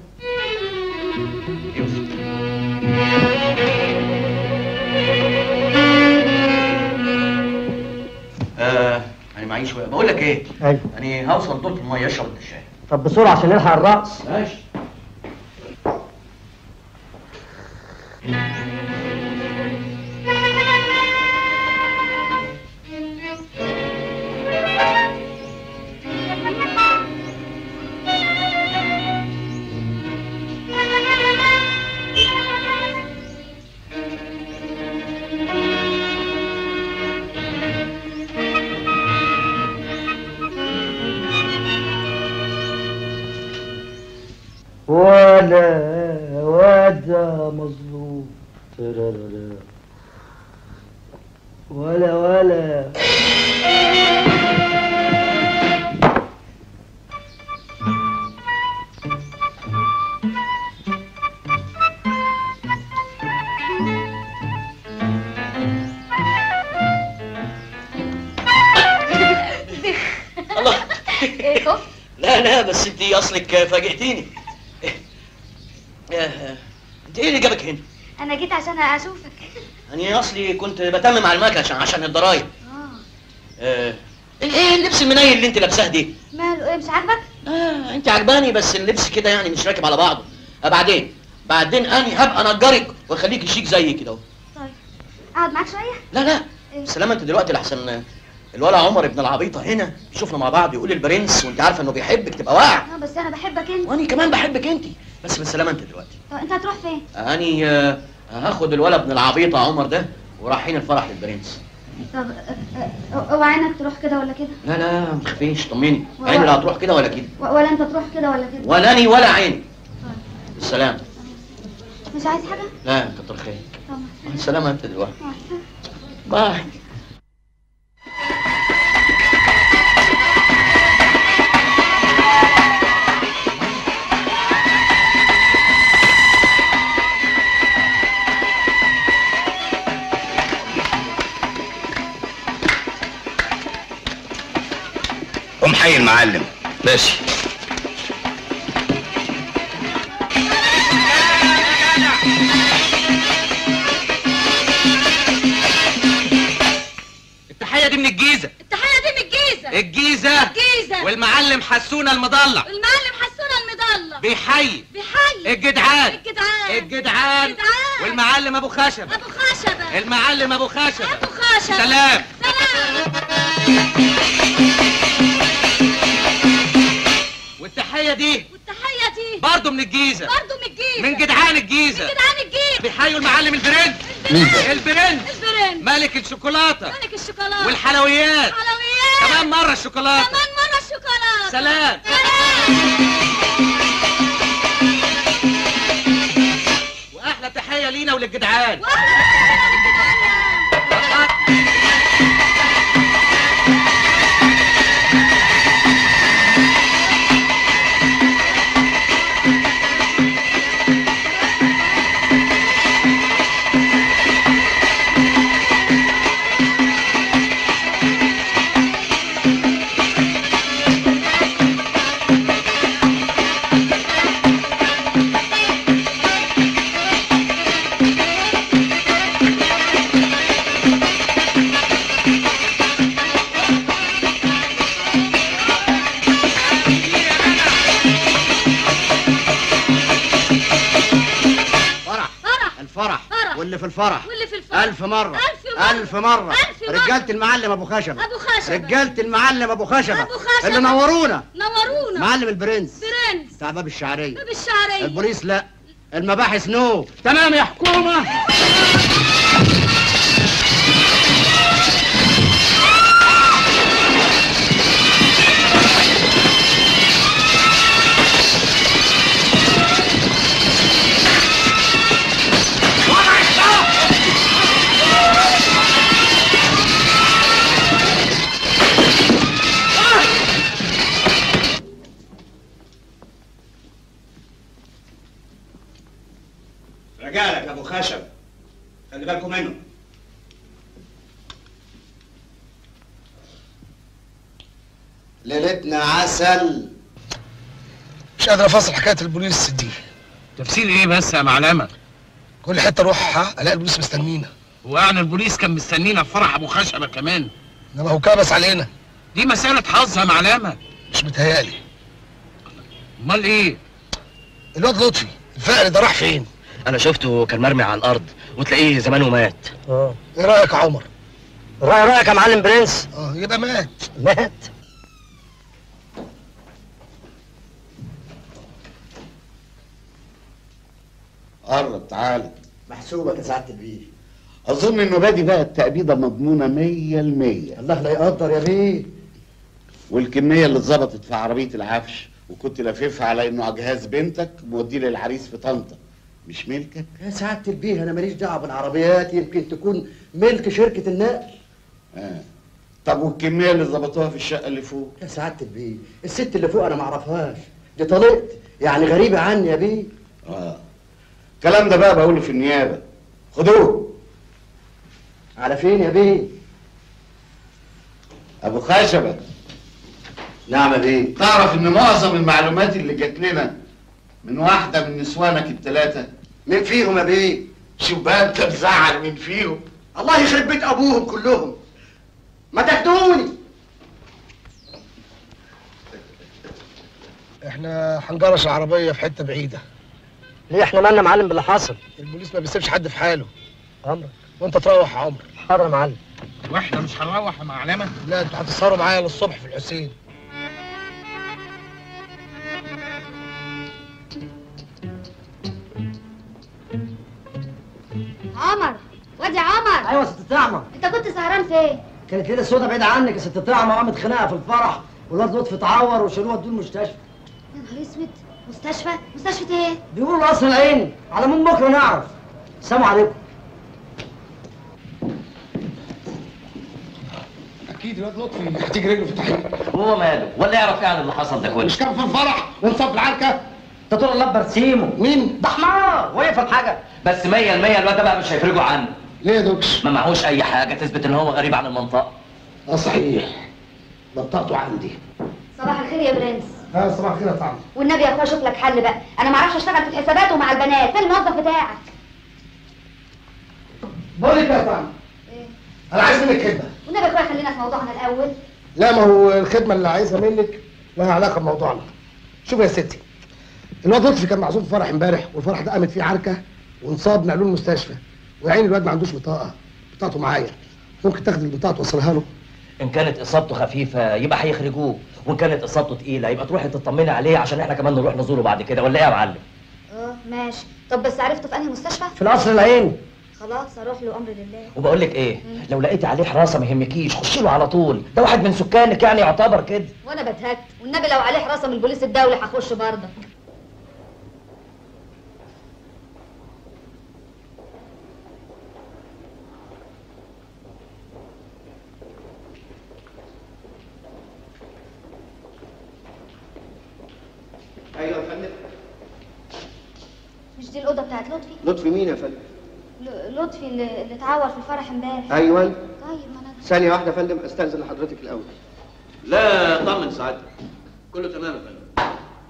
يوسف. انا معيش شويه. بقول لك ايه؟ ايوه. انا هوصل دور الميه اشرب انت الشاي. طب بسرعه عشان نلحق الرقص. ماشي. ولا واد مظلوم ولا الله. ايه خفت؟ لا بس انت اصلك فاجئتيني. انت ايه اللي جابك هنا؟ انا جيت عشان اشوفك. انا اصلي كنت بتمم على المكنه عشان الضرايب. ايه اللبس المنيل اللي انت لابساه دي؟ ماله ايه مش عاجبك؟ انت عجباني بس اللبس كده يعني مش راكب على بعضه. بعدين انا هبقى نجارك واخليكي شيك زي كده اهو. طيب اقعد معاك شويه؟ لا إيه؟ سلامة انت دلوقتي لحسن الولا عمر ابن العبيطه هنا يشوفنا مع بعض يقول البرنس وانت عارفه انه بيحبك تبقى واقع. بس انا بحبك انت. وانا كمان بحبك انت، بس بالسلامه انت دلوقتي. طب انت هتروح فين؟ اني هاخد الولا ابن العبيطه عمر ده ورايحين الفرح للبرنس. طب اوعى عينك تروح كده ولا كده؟ لا ما تخافيش طمني، عيني لا هتروح كده ولا كده. ولا انت تروح كده ولا كده؟ ولا اني ولا عيني. بالسلامه. مش عايز حاجه؟ لا كتر خيرك. طبعا. بالسلامه انت دلوقتي. باي. قوم حي المعلم. ماشي. التحية دي من الجيزة. التحية دي من الجيزة. الجيزة والمعلم حسونة المضلع. المعلم حسونة المضلع بيحيي الجدعان والمعلم ابو خشبة. المعلم ابو خشبة. سلام. والتحية دي برضه من الجيزة. من جدعان الجيزة. بيحيوا المعلم البرنس. البرنس ملك الشوكولاتة والحلويات. كمان مرة الشوكولاتة. سلام. واحلى تحية لينا وللجدعان. واللي في الفرح ألف مرة ألف مرة. رجالة المعلم أبو خشبة. رجالة المعلم أبو خشبة اللي نورونا. معلم البرنس بتاع باب الشعرية. البوليس لا، المباحث نو. تمام يا حكومة. رجالك ابو خشب، خلي بالكم منه. ليلتنا عسل. مش قادر افصل حكايه البوليس دي. تفسير ايه بس يا معلمه؟ كل حته اروحها الاقي البوليس مستنينا. ويعني البوليس كان مستنينا في فرح ابو خشبه كمان. انما هو كابس علينا. دي مساله حظ يا معلمه. مش متهيألي. امال ايه؟ الواد لطفي الفقري ده راح فين؟ انا شفته كان مرمي على الارض وتلاقيه زمانه مات. ايه رايك يا عمر؟ رايك يا معلم برنس؟ يبقى مات. قرب تعالى. محسوبك يا سعاده البيه. اظن انه بادي بقى التأبيدة مضمونة 100%. الله لا يقدر يا بيه. والكمية اللي اتظبطت في عربية العفش وكنت لاففها على انه على جهاز بنتك موديه للعريس في طنطا، مش ملكك؟ يا سعاده البيه انا ماليش دعوه بالعربيات، يمكن تكون ملك شركه النقل. طب والكميه اللي ظبطوها في الشقه اللي فوق؟ يا سعاده البيه الست اللي فوق انا ما اعرفهاش، دي طلقت يعني غريبه عني يا بيه. الكلام ده بقى بقوله في النيابه. خدوه. على فين يا بيه؟ ابو خشبه. نعم يا بيه. تعرف ان معظم المعلومات اللي جات لنا من واحده من نسوانك الثلاثه؟ مين فيهم يا بيه؟ شوف بقى انت مزعل مين فيهم. الله يخرب بيت ابوهم كلهم. ما تاخدوني. احنا هنجرش العربيه في حته بعيده. ليه احنا مالنا معلم باللي حصل؟ البوليس ما بيسيبش حد في حاله. عمرك وانت تروح يا عمر. حاضر يا معلم. واحنا مش هنروح يا معلمه؟ لا انتوا هتسهروا معايا للصبح في الحسين. عمر، وادي عمر. ايوه يا ست طعمه. انت كنت سهران فين؟ كانت ليله سودا بعيده عنك يا ست طعمه، وقامت خناقه في الفرح والواد لطفي اتعور وشالوه ودوه المستشفى. يا نهار اسود، مستشفى؟ مستشفى ايه؟ بيقولوا قصر العيني، على مين بكره نعرف. السلام عليكم. اكيد الواد لطفي هتيجي رجله في التحقيق. هو ماله؟ ولا يعرف ايه عن اللي حصل ده كله؟ مش كان في الفرح وانصب العركه؟ انت طول الله برسيمه. مين؟ ده حمار هو يفهم حاجه. بس 100% الواد ده بقى مش هيفرجوا عنه. ليه يا دوكش؟ ما معهوش اي حاجه تثبت ان هو غريب عن المنطقه. صحيح. بطاقته عندي. صباح الخير يا برنس. صباح الخير يا طعم. والنبي يا اخويا شوف لك حل بقى، انا ما اعرفش اشتغل في الحسابات ومع البنات، فين الموظف بتاعك؟ بقول لك يا طعم. ايه؟ انا عايز منك خدمه. والنبي يا اخويا خلينا في موضوعنا الاول. لا ما هو الخدمه اللي عايزها منك لها علاقه بموضوعنا. شوف يا ستي، الواد لطفي كان معزوم في فرح امبارح، والفرح ده قامت فيه عركه وانصاب، نقلوه المستشفى، ويا الواد ما عندوش بطاقه. بطاقته معايا، ممكن تاخد البطاقه توصلها له؟ ان كانت اصابته خفيفه يبقى هيخرجوه، وان كانت اصابته تقيله يبقى تروحي تطمني عليه عشان احنا كمان نروح نزوره بعد كده، ولا ايه يا معلم؟ ماشي. طب بس عرفته في انهي مستشفى؟ في القصر العيني. خلاص اروح له، امر لله. وبقول لك ايه، لو لقيتي عليه حراسه ما يهمكيش خشي له على طول، ده واحد من سكانك يعني يعتبر كده. وانا بتهت، والنبي لو عليه حراسه من البوليس الدولي هخش برضه. ايوه يا فندم. مش دي الاوضه بتاعت لطفي؟ لطفي مين يا فندم؟ لطفي اللي اتعور في الفرح امبارح. ايوه. طيب ما انا ثانيه واحده يا فندم، استاذن لحضرتك الاول. لا طمن سعادتك، كله تمام يا فندم.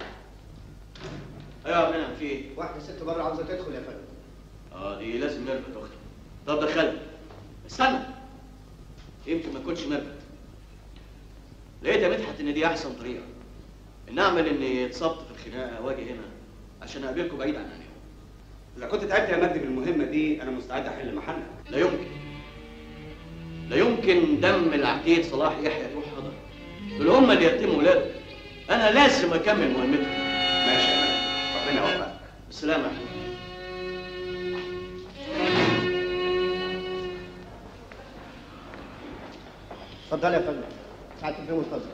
ايوه يا عمنا، في ايه؟ واحده ست بره عاوزه تدخل يا فندم. دي لازم نرفت اختي. طب دخلها. استنى، يمكن ما تكونش نرفت. لقيت يا مدحت ان دي احسن طريقه ان اعمل اني اتصبت في الخناقه واجي هنا عشان اقابلكم بعيد عن عينيهم. اذا كنت تعبت يا مجدي بالمهمه دي انا مستعد احل محلك. لا يمكن، لا يمكن دم العتيد صلاح يحيى يروح هدر. دول هم اللي يتموا ولاده. انا لازم اكمل مهمتي. ماشي يا مجدي، ربنا يوفقك. بالسلامه يا حبيبي. اتفضل يا فندم. ساعة الفيلم اتفضل.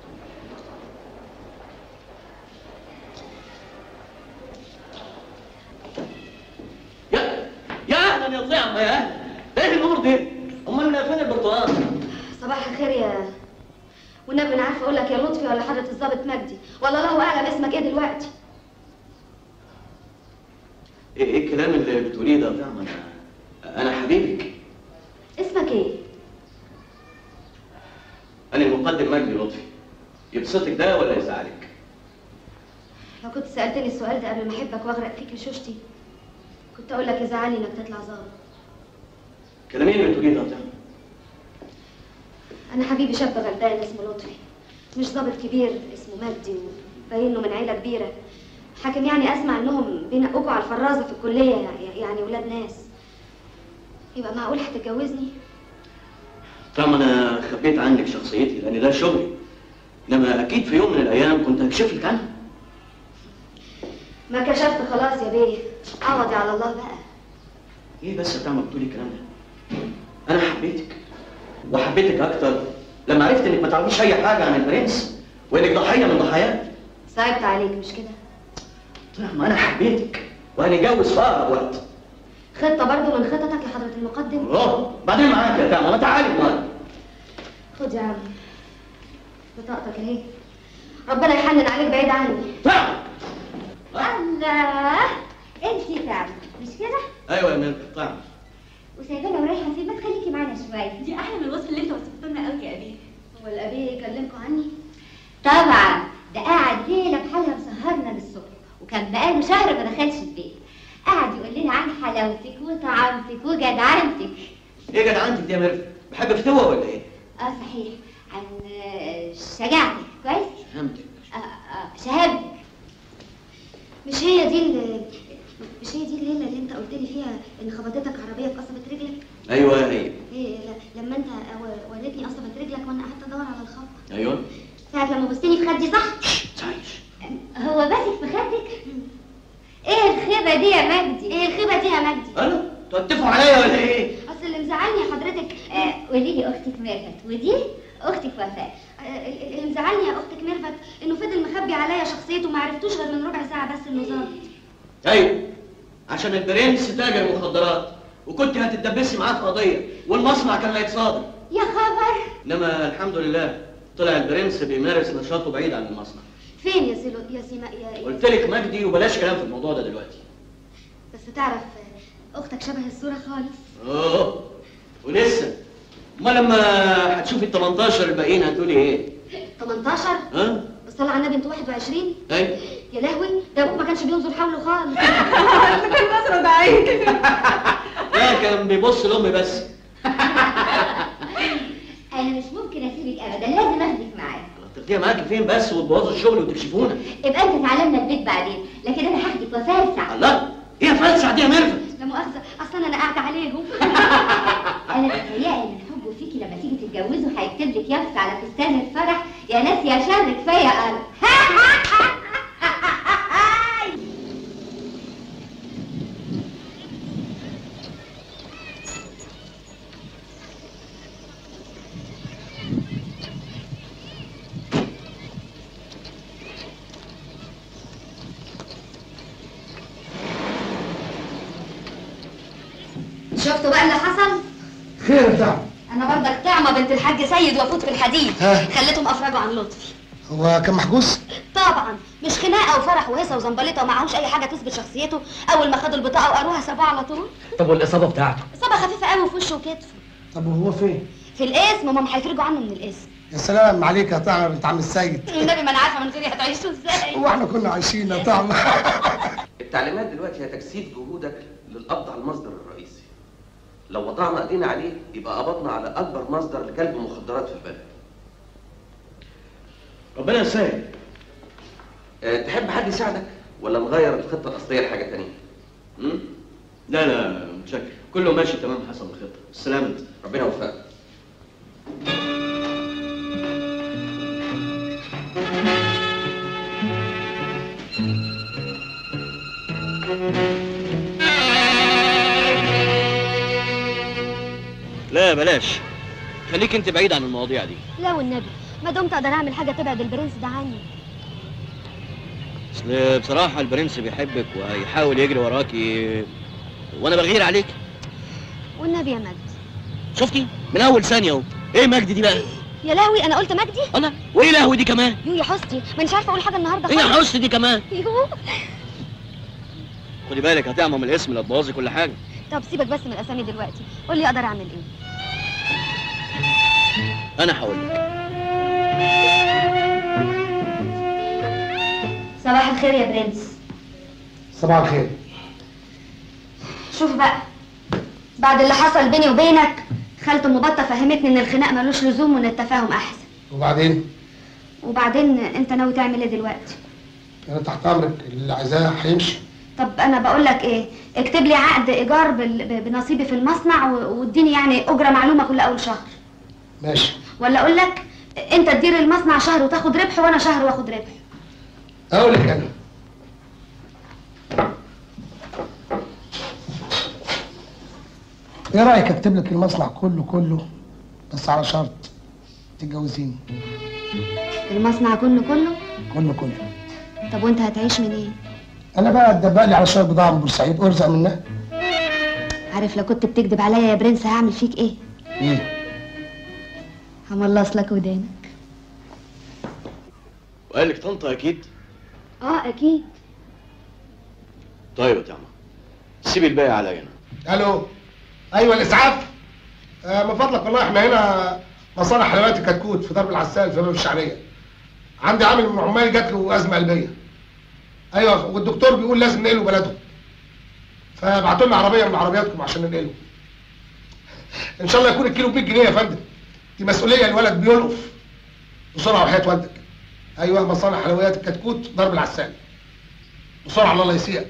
يا اهلا يا طعمه يا اهلا. ايه الامور دي؟ امال فين البرتقال؟ صباح الخير يا والنبي انا عارفه اقول لك يا لطفي ولا حضره الضابط مجدي، ولا الله اعلم اسمك ايه دلوقتي. ايه الكلام اللي بتقوليه ده يا طعمه؟ انا حبيبك. اسمك ايه؟ انا المقدم مجدي لطفي. يبسطك ده ولا يزعلك؟ لو كنت سالتني السؤال ده قبل ما احبك واغرق فيك لشوشتي كنت اقول لك يزعلني انك تطلع ظابط. كلام ايه اللي بتقوليه ده يا طعمه؟ انا حبيبي شاب غلبان اسمه لطفي، مش ضابط كبير اسمه مجدي وباين له من عيله كبيره. حاكم يعني اسمع انهم بينقوكوا على الفرازه في الكليه، يعني ولاد ناس. يبقى معقول هتتجوزني؟ طبعا انا خبيت عنك شخصيتي لان ده شغلي، انما اكيد في يوم من الايام كنت هكشف لك عنها. ما كشفت خلاص يا بيه، عوضي على الله بقى. ايه بس يا طعمه بتقولي الكلام ده؟ انا حبيتك وحبيتك اكتر لما عرفت انك ما تعرفيش اي حاجه عن البرنس وانك ضحيه من ضحاياه. صعبت عليك مش كده؟ طعم انا حبيتك وهنتجوز في اقرب وقت. خطة برضه من خططك يا حضرة المقدم؟ بعدين معاك يا طعم، ما تعالي معاك. خد يا عم بطاقتك اهي، ربنا يحنن عليك بعيد عني. طعم الله، انتي تعمل مش كده؟ ايوه يا ميرفت طعم. وسايبانا ورايحه فين؟ ما تخليكي معانا شويه. دي احلى من الوصف اللي انت وصفته لنا قوي يا ابي. هو الابي يكلمكوا عني؟ طبعا، ده قاعد ليله بحالها مسهرنا للصبح، وكان بقاله شهر ما دخلش البيت. قاعد يقول لنا عن حلاوتك وطعامتك وجدعنتك. ايه جدعنتك دي يا ميرفت؟ بحب افتوى ولا ايه؟ صحيح، عن شجاعتك. كويس؟ فهمتك. شهادتك. مش هي دي الليله اللي انت قلت لي فيها ان خبطتك عربيه في قصبه رجلك؟ ايوه هي. ايه لما انت وريتني قصبه رجلك وانا قعدت ادور على الخبطه. ايوه. ساعه لما بصتني في خدي صح؟ هو ماسك في خدك؟ ايه الخيبه دي يا مجدي؟ ايه الخيبه دي يا مجدي؟ انا؟ تتفقوا عليا ولا ايه؟ اصل اللي مزعلني يا حضرتك قولي لي اختك ميرفت ودي اختك وفاء. اللي مزعلني يا اختك ميرفت انه فضل مخبي عليا شخصيته وما عرفتوش غير من ربع ساعه بس انه ظابط. ايوه، عشان البرنس تاجر مخدرات وكنت هتتدبسي معاه في قضيه والمصنع كان هيتصادم. يا خبر. انما الحمد لله طلع البرنس بيمارس نشاطه بعيد عن المصنع. فين يا سيما قلت لك مجدي وبلاش كلام في الموضوع ده دلوقتي. بس تعرف اختك شبه الصوره خالص. ولسه. امال لما هتشوفي ال 18 الباقيين هتقولي ايه؟ 18؟ بالصلاه على النبي انتوا 21؟ ايوه. يا لهوي، ده ابوك ما كانش بينظر حوله خالص. ده كان نظره ضعيف. لا، كان بيبص لامي بس. انا مش ممكن اسيبك ابدا، لازم اخدك معايا. تاخديها معاكي فين بس وتبوظوا الشغل وتكشفونا؟ يبقى انت تعلمنا البيت بعدين، لكن انا هاخدك وفلسع. الله، ايه فلسع دي يا ميرفت؟ لا مؤاخذه، اصلا انا قاعده عليهم. انا بتهيألي ان حبه فيكي لما تيجي تتجوزوا هيكتب لك يافطة على فستان الفرح، يا ناس يا شر كفايه قرف. شفتوا بقى اللي حصل؟ خير يا طعم. انا برضك طعمه بنت الحاج سيد وافوت في الحديد. خليتهم افرجوا عن لطفي. هو كان محجوز؟ طبعا، مش خناقه وفرح وهيصه وزنبليطه ومعهوش اي حاجه تثبت شخصيته. اول ما خدوا البطاقه وقروها سابوها على طول. طب والاصابه بتاعته؟ اصابه خفيفه قوي في وشه وكتفه. طب وهو فين؟ في القسم، هم هيفرجوا عنه من القسم. يا سلام عليك يا طعم بنت عم السيد. النبي ما انا عارفه من غيري هتعيشوا ازاي. هو احنا كنا عايشين يا طعم. التعليمات دلوقتي هي تجسيد جهودك للقبض على المصدر الرئيسي. لو وضعنا ايدينا عليه يبقى قبضنا على اكبر مصدر لكلب مخدرات في البلد. ربنا يسهل. تحب حد يساعدك ولا نغير الخطه الاصليه لحاجه ثانيه؟ لا لا متشكر، كله ماشي تمام حسب الخطه. السلامة. ربنا يوفقك. لا بلاش، خليك انت بعيد عن المواضيع دي. لا والنبي، ما دمت اقدر اعمل حاجه تبعد البرنس ده عني. اصل بصراحه البرنس بيحبك وهيحاول يجري وراكي وانا بغير عليك. والنبي يا مجدي. شفتي من اول ثانيه اهو. ايه مجدي دي بقى؟ يا لهوي، انا قلت مجدي؟ انا وايه لهوي دي كمان؟ يا حستي، مانيش عارفه اقول حاجه النهارده ايه يا حستي دي كمان؟ يوه. خدي بالك هتعمل الاسم لا تبوظي كل حاجه. طب سيبك بس من الاسامي دلوقتي، قول لي اقدر اعمل ايه؟ انا هقول لك. صباح الخير يا برنس. صباح الخير. شوف بقى، بعد اللي حصل بيني وبينك خالته مبطه فهمتني ان الخناق ملوش لزوم وان التفاهم احسن. وبعدين انت ناوي تعمل ايه دلوقتي؟ انا تحت امرك، اللي عايزاه هيمشي. طب انا بقول لك ايه، اكتب لي عقد ايجار بنصيبي في المصنع واديني يعني اجره معلومه كل اول شهر. ماشي. ولا اقول لك انت تدير المصنع شهر وتاخد ربح وانا شهر واخد ربح. اقول لك انا. ايه رايك اكتب لك المصنع كله بس على شرط تتجوزيني. المصنع كله؟ كله. طب وانت هتعيش منين؟ انا بقى اتدبق لي على شويه بضاعه من بورسعيد ارزق منها. عارف لو كنت بتكذب عليا يا برنس هعمل فيك ايه؟ ايه؟ هملص لك ودانك. وقال لك طنطا اكيد؟ اه اكيد. طيب يا طعمه، سيب الباقي عليا انا. الو. ايوه الاسعاف. من فضلك والله احنا هنا مصانع حلويات الكتكوت في درب العسال في باب الشعريه. عندي عامل من العمال جات له ازمه قلبيه. ايوه والدكتور بيقول لازم ننقله بلده. فابعتوا لنا عربيه من عربياتكم عشان ننقله. ان شاء الله يكون الكيلو ب 100 جنيه يا فندم. دي مسؤوليه، الولد بيلقف. بسرعه وحياه والدك. ايوه مصانع حلويات الكتكوت درب العسال. بسرعه الله يسيئك.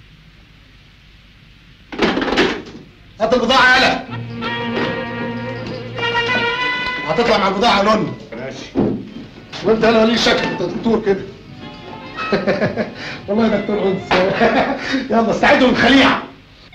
هات البضاعه يالا. هتطلع مع البضاعه يا نوني. ماشي. وانت انا ليه شكل انت دكتور كده. والله يا دكتور انس. يلا استعدوا للخليعه.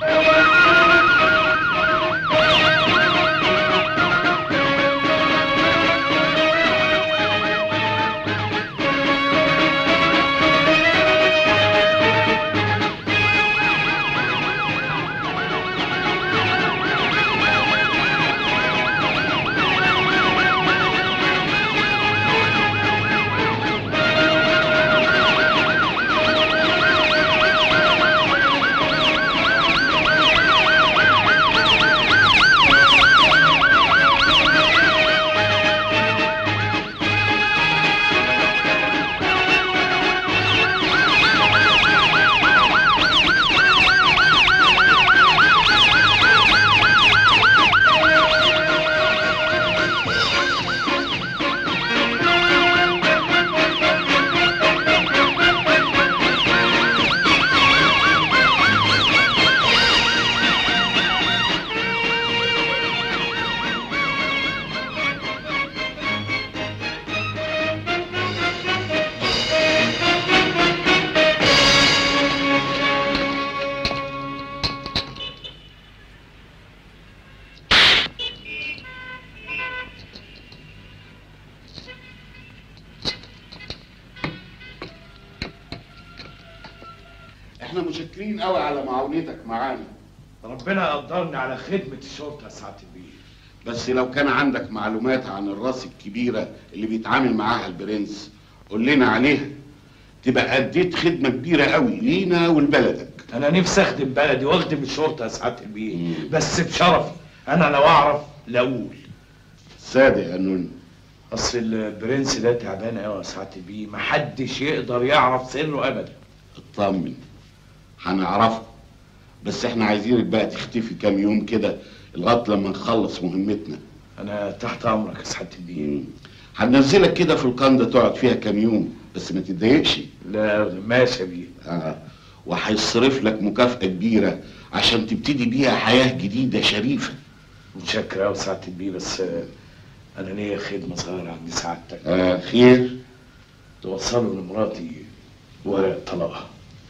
احنا متشكرين قوي على معاونتك معانا. ربنا يقدرني على خدمة الشرطة يا سعادة البيه. بس لو كان عندك معلومات عن الراس الكبيرة اللي بيتعامل معاها البرنس قول لنا عليها، تبقى أديت خدمة كبيرة قوي لينا ولبلدك. أنا نفسي أخدم بلدي وأخدم الشرطة يا سعادة البيه، بس بشرفي. أنا لو أعرف لأقول. صادق يا نون. أصل البرنس ده تعبان قوي يا سعادة البيه، محدش يقدر يعرف سره أبدا. اطمن هنعرفه، بس احنا عايزينك بقى تختفي كام يوم كده لغايه لما نخلص مهمتنا. انا تحت امرك يا سعاده البيه. هننزلك كده في القنده تقعد فيها كام يوم، بس ما تتضايقش. لا ماشي يا بيه. وهيصرف لك مكافاه كبيره عشان تبتدي بيها حياه جديده شريفه. متشكر قوي سعاده البيه، بس انا ليا خدمه صغيره عند سعادتك. خير؟ توصلوا لمراتي ورق طلاقها.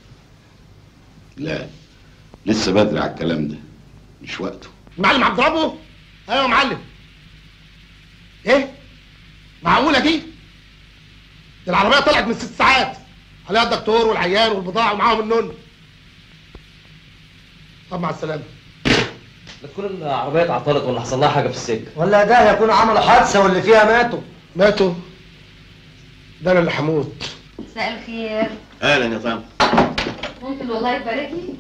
لا لسه بدري على الكلام ده، مش وقته. معلم عبد ربه؟ ايوه يا معلم. ايه؟ معقوله دي؟ العربيه طلعت من 6 ساعات، عليها الدكتور والعيان والبضاعه ومعاهم النون. طب مع السلامه. لا تكون العربيه اتعطلت ولا حصل لها حاجه في السكه، ولا ده يكونوا عملوا حادثه واللي فيها ماتوا. ماتوا؟ ده انا اللي هموت. مساء الخير. اهلا يا طعم. ممكن والله يبارك لي؟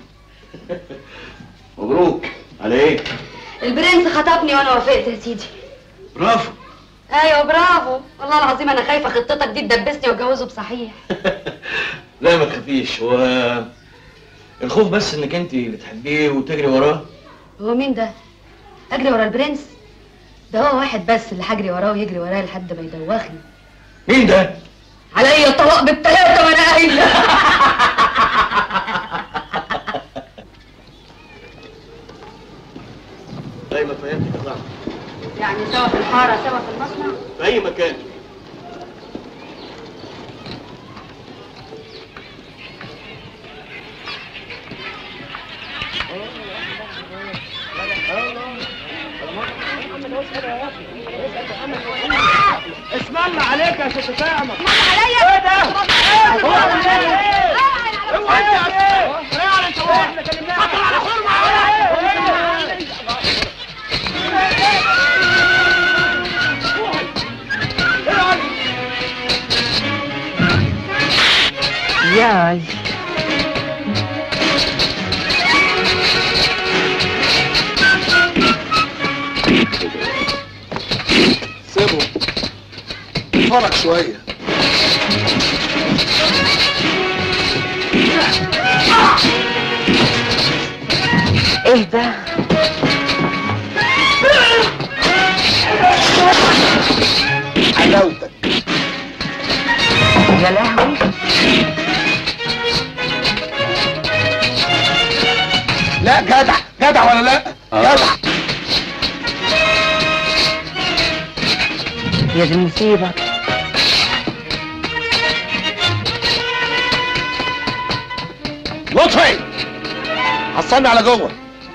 مبروك. على ايه؟ البرنس خطبني وانا وافقت يا سيدي. برافو. ايوه برافو، والله العظيم انا خايفه خطتك دي تدبسني واتجوزه بصحيح. لا ما تخافيش، هو الخوف بس انك انت بتحبيه وتجري وراه. هو مين ده؟ اجري ورا البرنس؟ ده هو واحد بس اللي هجري وراه ويجري ورايا لحد ما يدوخني. مين ده؟ عليا الطلاق بالثلاثه وانا قايله. زي ما فهمتك يا طعم. يعني سوا في الحاره سوا في المصنع؟ في اي مكان. اسمع الله عليك يا ست سامة. الله عليا. ايه ده؟ هو ايه؟ اوعى انت ايه على انت واحنا كلمناها. حصل على حرمة ياي سيبه اتفرج شويه. ايه ده؟ حلاوتك يا لهوي. لا جدع جدع ولا لا؟ جدع. يا دي مصيبة. لطفي حصلني على جوه.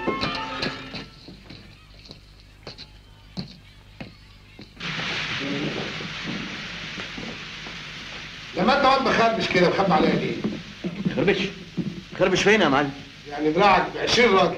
لما انت واد مخربش كده مخبي عليا ليه؟ خربش خربش فين يا معلم؟ يعني دراعك ب 20 راجل.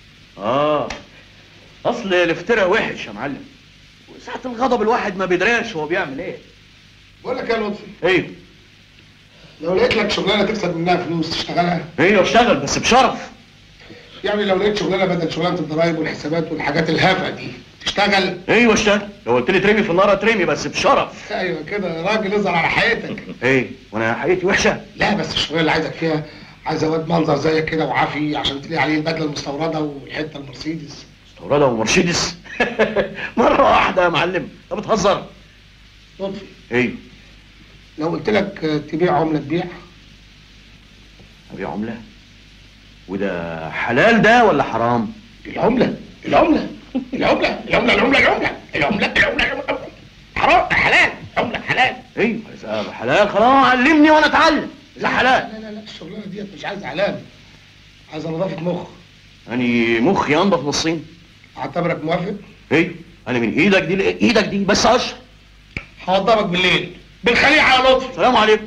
اصل الافتراء وحش يا معلم، وساعة الغضب الواحد ما بيدراش هو بيعمل ايه. بقول لك يا لطفي، ايوه لو لقيت لك شغلانه تكسب منها فلوس تشتغلها؟ ايوه اشتغل بس بشرف. يعني لو لقيت شغلانه بدل شغلانه الضرايب والحسابات والحاجات الهافه دي تشتغل؟ ايوه اشتغل، لو قلت لي ترمي في النار اترمي بس بشرف. ايوه كده يا راجل اظهر على حقيقتك. ايه وانا حقيقتي وحشه؟ لا بس الشغلانه اللي عايزك فيها عايزه واد منظر زيك كده وعافي عشان تلاقي عليه البدله المستورده والحته المرسيدس. مستورده ومرسيدس؟ مره واحده يا معلم، انت بتهزر. لطفي ايوه لو قلت لك تبيع عمله تبيع؟ ابيع عمله؟ وده حلال ده ولا حرام؟ العمله العمله العمله العمله العمله العمله العمله العمله حرام حلال عمله حلال. ايوه اذا حلال خلاص علمني وانا اتعلم. اذا حلال لا لا لا الشغلانه ديت مش عايزه علامه، عايزه نظافه مخ. يعني مخي انضف من الصين. اعتبرك موافق؟ ايوه انا من ايدك دي لايدك دي بس اشرب. هوضبك بالليل بالخليعه يا لطفي. السلام عليكم.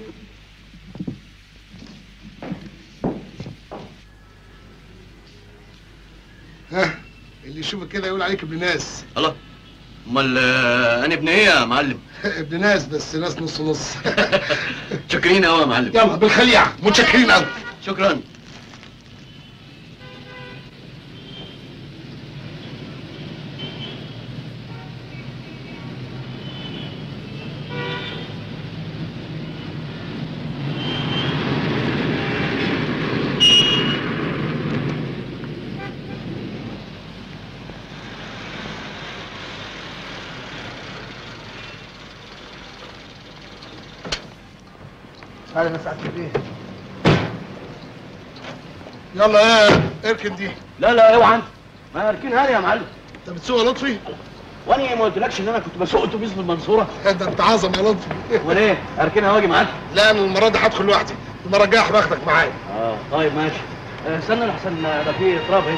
ها اللي يشوفك كده يقول عليك ابن ناس. الله امال انا ابن ايه يا معلم؟ ابن ناس بس ناس نص نص. شاكرين قوي يا معلم. يلا بالخليعه متشكرين قوي. شكرا. تعالى بس على ايه؟ يلا ايه اركن دي. لا لا اوعى انت، ما اركنها لي يا معلم. انت بتسوق يا لطفي؟ وانا ما قلتلكش ان انا كنت بسوق اتوبيس في المنصوره؟ ده انت عظم يا لطفي. امال ايه؟ اركنها واجي معاك؟ لا انا المره دي هدخل لوحدي، المره الجايه هباخدك معايا. طيب ماشي. استنى لحسن ده في تراب اهي.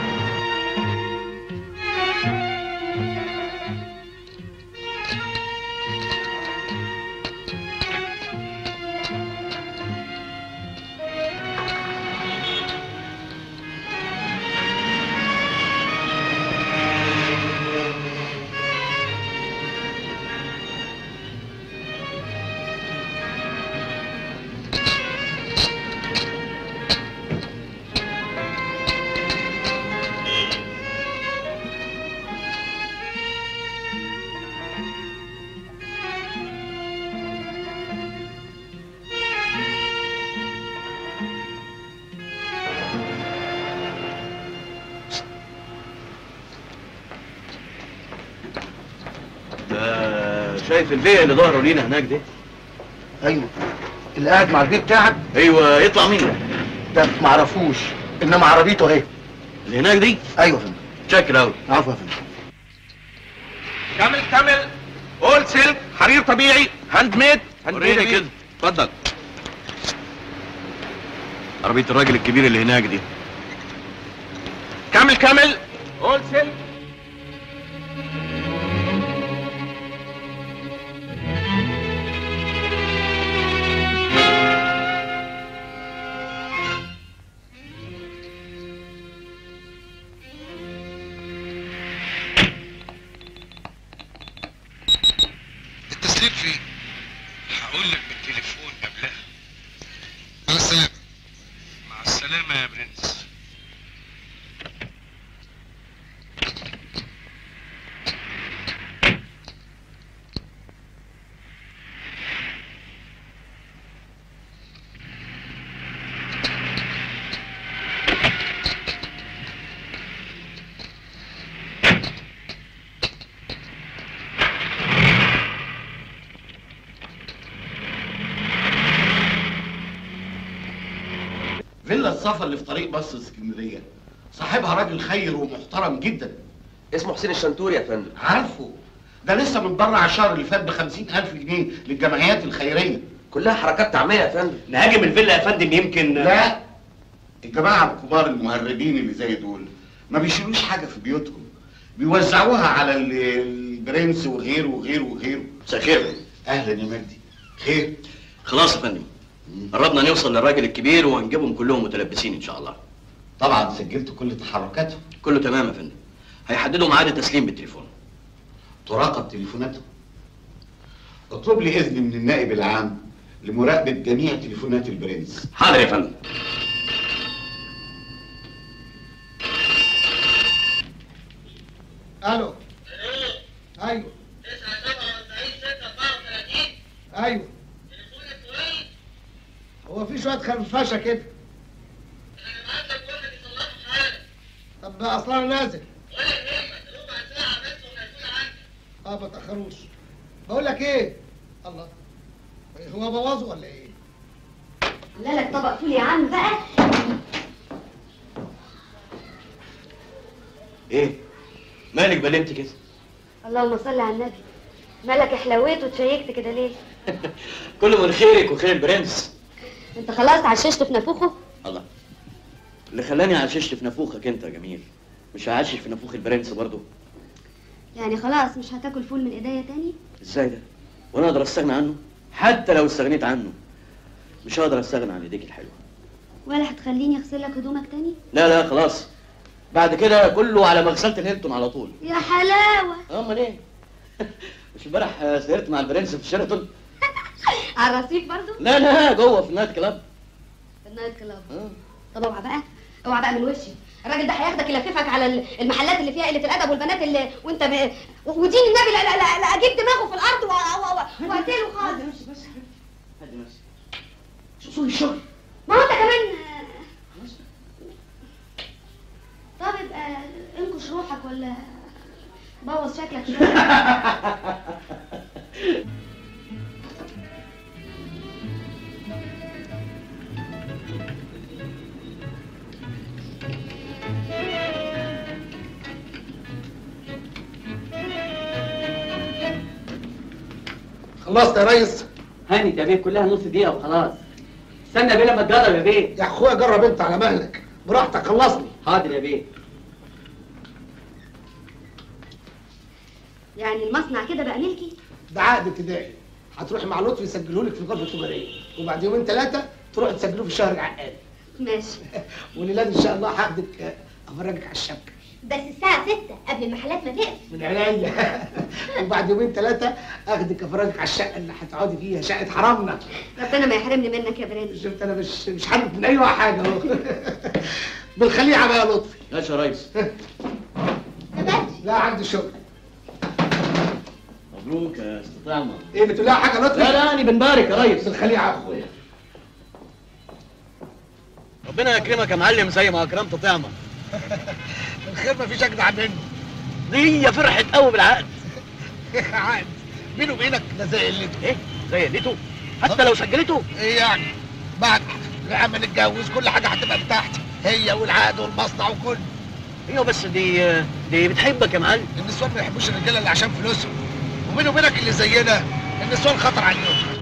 شايف الفيا اللي ظهروا لينا هناك دي؟ ايوه اللي قاعد مع البيت بتاعك؟ ايوه يطلع مين ده معرفوش انما عربيته اهي. اللي هناك دي؟ ايوه يا فندم. شكرا قوي. عفوا يا فندم. كامل اول سلك حرير طبيعي هاند ميد. وريني كده اتفضل. عربية الراجل الكبير اللي هناك دي. كامل اول سلك. السلامة يا برنس. فيلا الصفا اللي في طريق مصر اسكندريه صاحبها راجل خير ومحترم جدا. اسمه حسين الشنتوري يا فندم. عارفه، ده لسه متبرع الشهر اللي فات ب50,000 جنيه للجمعيات الخيريه. كلها حركات تعميه يا فندم. نهاجم الفيلا يا فندم يمكن. لا، الجماعه الكبار المهربين اللي زي دول ما بيشيلوش حاجه في بيوتهم، بيوزعوها على البرنس وغيره وغيره وغيره. مساء الخير. اهلا يا مجدي. خير؟ خلاص يا فندم، قربنا نوصل للراجل الكبير وهنجيبهم كلهم متلبسين ان شاء الله. طبعا سجلت كل تحركاتهم؟ كله تمام يا فندم. هيحددوا ميعاد التسليم بالتليفون. تراقب تليفوناتهم؟ اطلب لي اذن من النائب العام لمراقبه جميع تليفونات البرنس. حاضر يا فندم. الو. ايوه. 9 ايوه. هو في شويه خرفشه كده. انا بعت لك واحد يصلحه حالا. طب اصلا انا نازل. ولا يهمك، ربع ساعه بس وهيكون عندك. ما تاخروش. بقول لك ايه؟ الله، هو بوظه ولا ايه؟ لا لك طبق فول يا عم بقى. ايه؟ مالك بلمت كده؟ اللهم صل على النبي. مالك حلويت وتشيكت كده ليه؟ كله من خيرك وخير البرنس. انت خلاص عششت في نافوخه؟ الله، اللي خلاني عششت في نافوخك انت يا جميل، مش هعشش في نافوخ البرنس برضه؟ يعني خلاص مش هتاكل فول من ايديا تاني؟ ازاي ده؟ وانا اقدر استغنى عنه؟ حتى لو استغنيت عنه مش هقدر استغنى عن ايديك الحلوه. ولا هتخليني اغسل لك هدومك تاني؟ لا خلاص، بعد كده كله على مغسله الهيلتون على طول. يا حلاوه. امال ايه؟ مش امبارح سهرت مع البرنس في شيراتون؟ على الرصيف برضو؟ لا جوه في النايت كلاب. في النايت كلاب. طب اوعى بقى، اوعى بقى من وشي. الراجل ده هياخدك يلففك على المحلات اللي فيها قله الادب والبنات اللي وانت ودين النبي لا اجيب دماغه في الارض واقتله خالص. بس هدي نفسك. شو الشغل؟ ما هو انت كمان. طب يبقى انكش روحك ولا بوظ شكلك شويه. خلصت يا ريس؟ هاني يا بيه، كلها نص دقيقة وخلاص. استنى يا بيه لما تجرب يا بيه. يا اخويا جرب انت على مهلك، براحتك خلصني. حاضر يا بيه. يعني المصنع كده بقى ملكي؟ ده عقد ابتدائي، هتروحي مع لطفي يسجلهولك في الغرفه التجاريه، وبعد يومين 3 تروحي تسجلوه في الشهر العقاري. ماشي. والليلاد ان شاء الله هاخدك افرجك على الشبكه. بس الساعة 6 قبل المحلات ما تقفل. من عينيا. وبعد يومين 3 اخدك افرجك على الشقه اللي هتقعدي فيها، شقه حرامنا. ربنا ما يحرمني منك يا برنس. شفت انا مش حابب من اي حاجه اهو. بالخليعه بقى يا لطفي. ماشي يا ريس. لا عندي شغل. مبروك يا استطعمه. ايه بتقول لها حاجه لطفي؟ لا انا بنبارك يا ريس. بالخليعه يا اخويا. ربنا يكرمك يا معلم زي ما اكرمت طعمه. الخير مفيش اجدع منه. دي فرحت قوي بالعقد. عقد بينه وبينك ده زي قلته. ايه؟ زي قلته؟ حتى لو سجلته؟ ايه يعني؟ بعد لما نتجوز كل حاجه هتبقى بتاعتي، هي والعقد والمصنع وكله. ايوه بس دي بتحبك يا معلم. النسوان ما يحبوش الرجاله اللي عشان فلوسهم، وبينه وبينك اللي زينا النسوان خطر عليهم.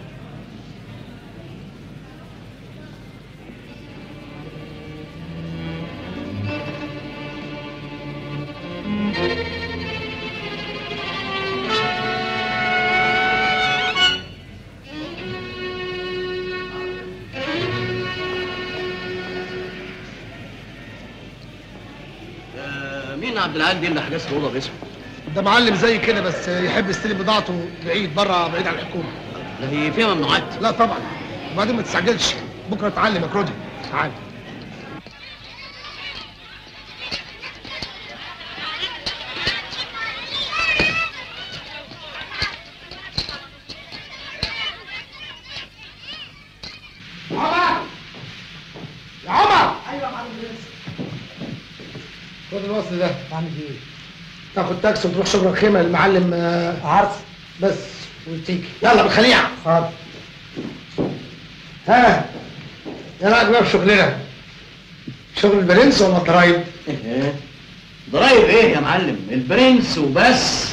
مين عبد العال دي اللي حجزت اوضه باسمه؟ ده معلم زي كده بس يحب يستلم بضاعته بعيد بره بعيد عن الحكومه. ده هي فيها ممنوعات؟ لا طبعا، وبعدين ما تستعجلش، بكره اتعلم يا كرودي. تعال. خد الوصل ده. اعمل ايه؟ تاخد تاكسي وتروح شبرا الخيمه للمعلم عارف بس وتيجي. يلا بالخليعه. حاضر. ها ايه رايك بقى في شغلنا؟ شغل البرنس ولا الضرايب؟ ايه؟ ضرايب ايه يا معلم؟ البرنس وبس.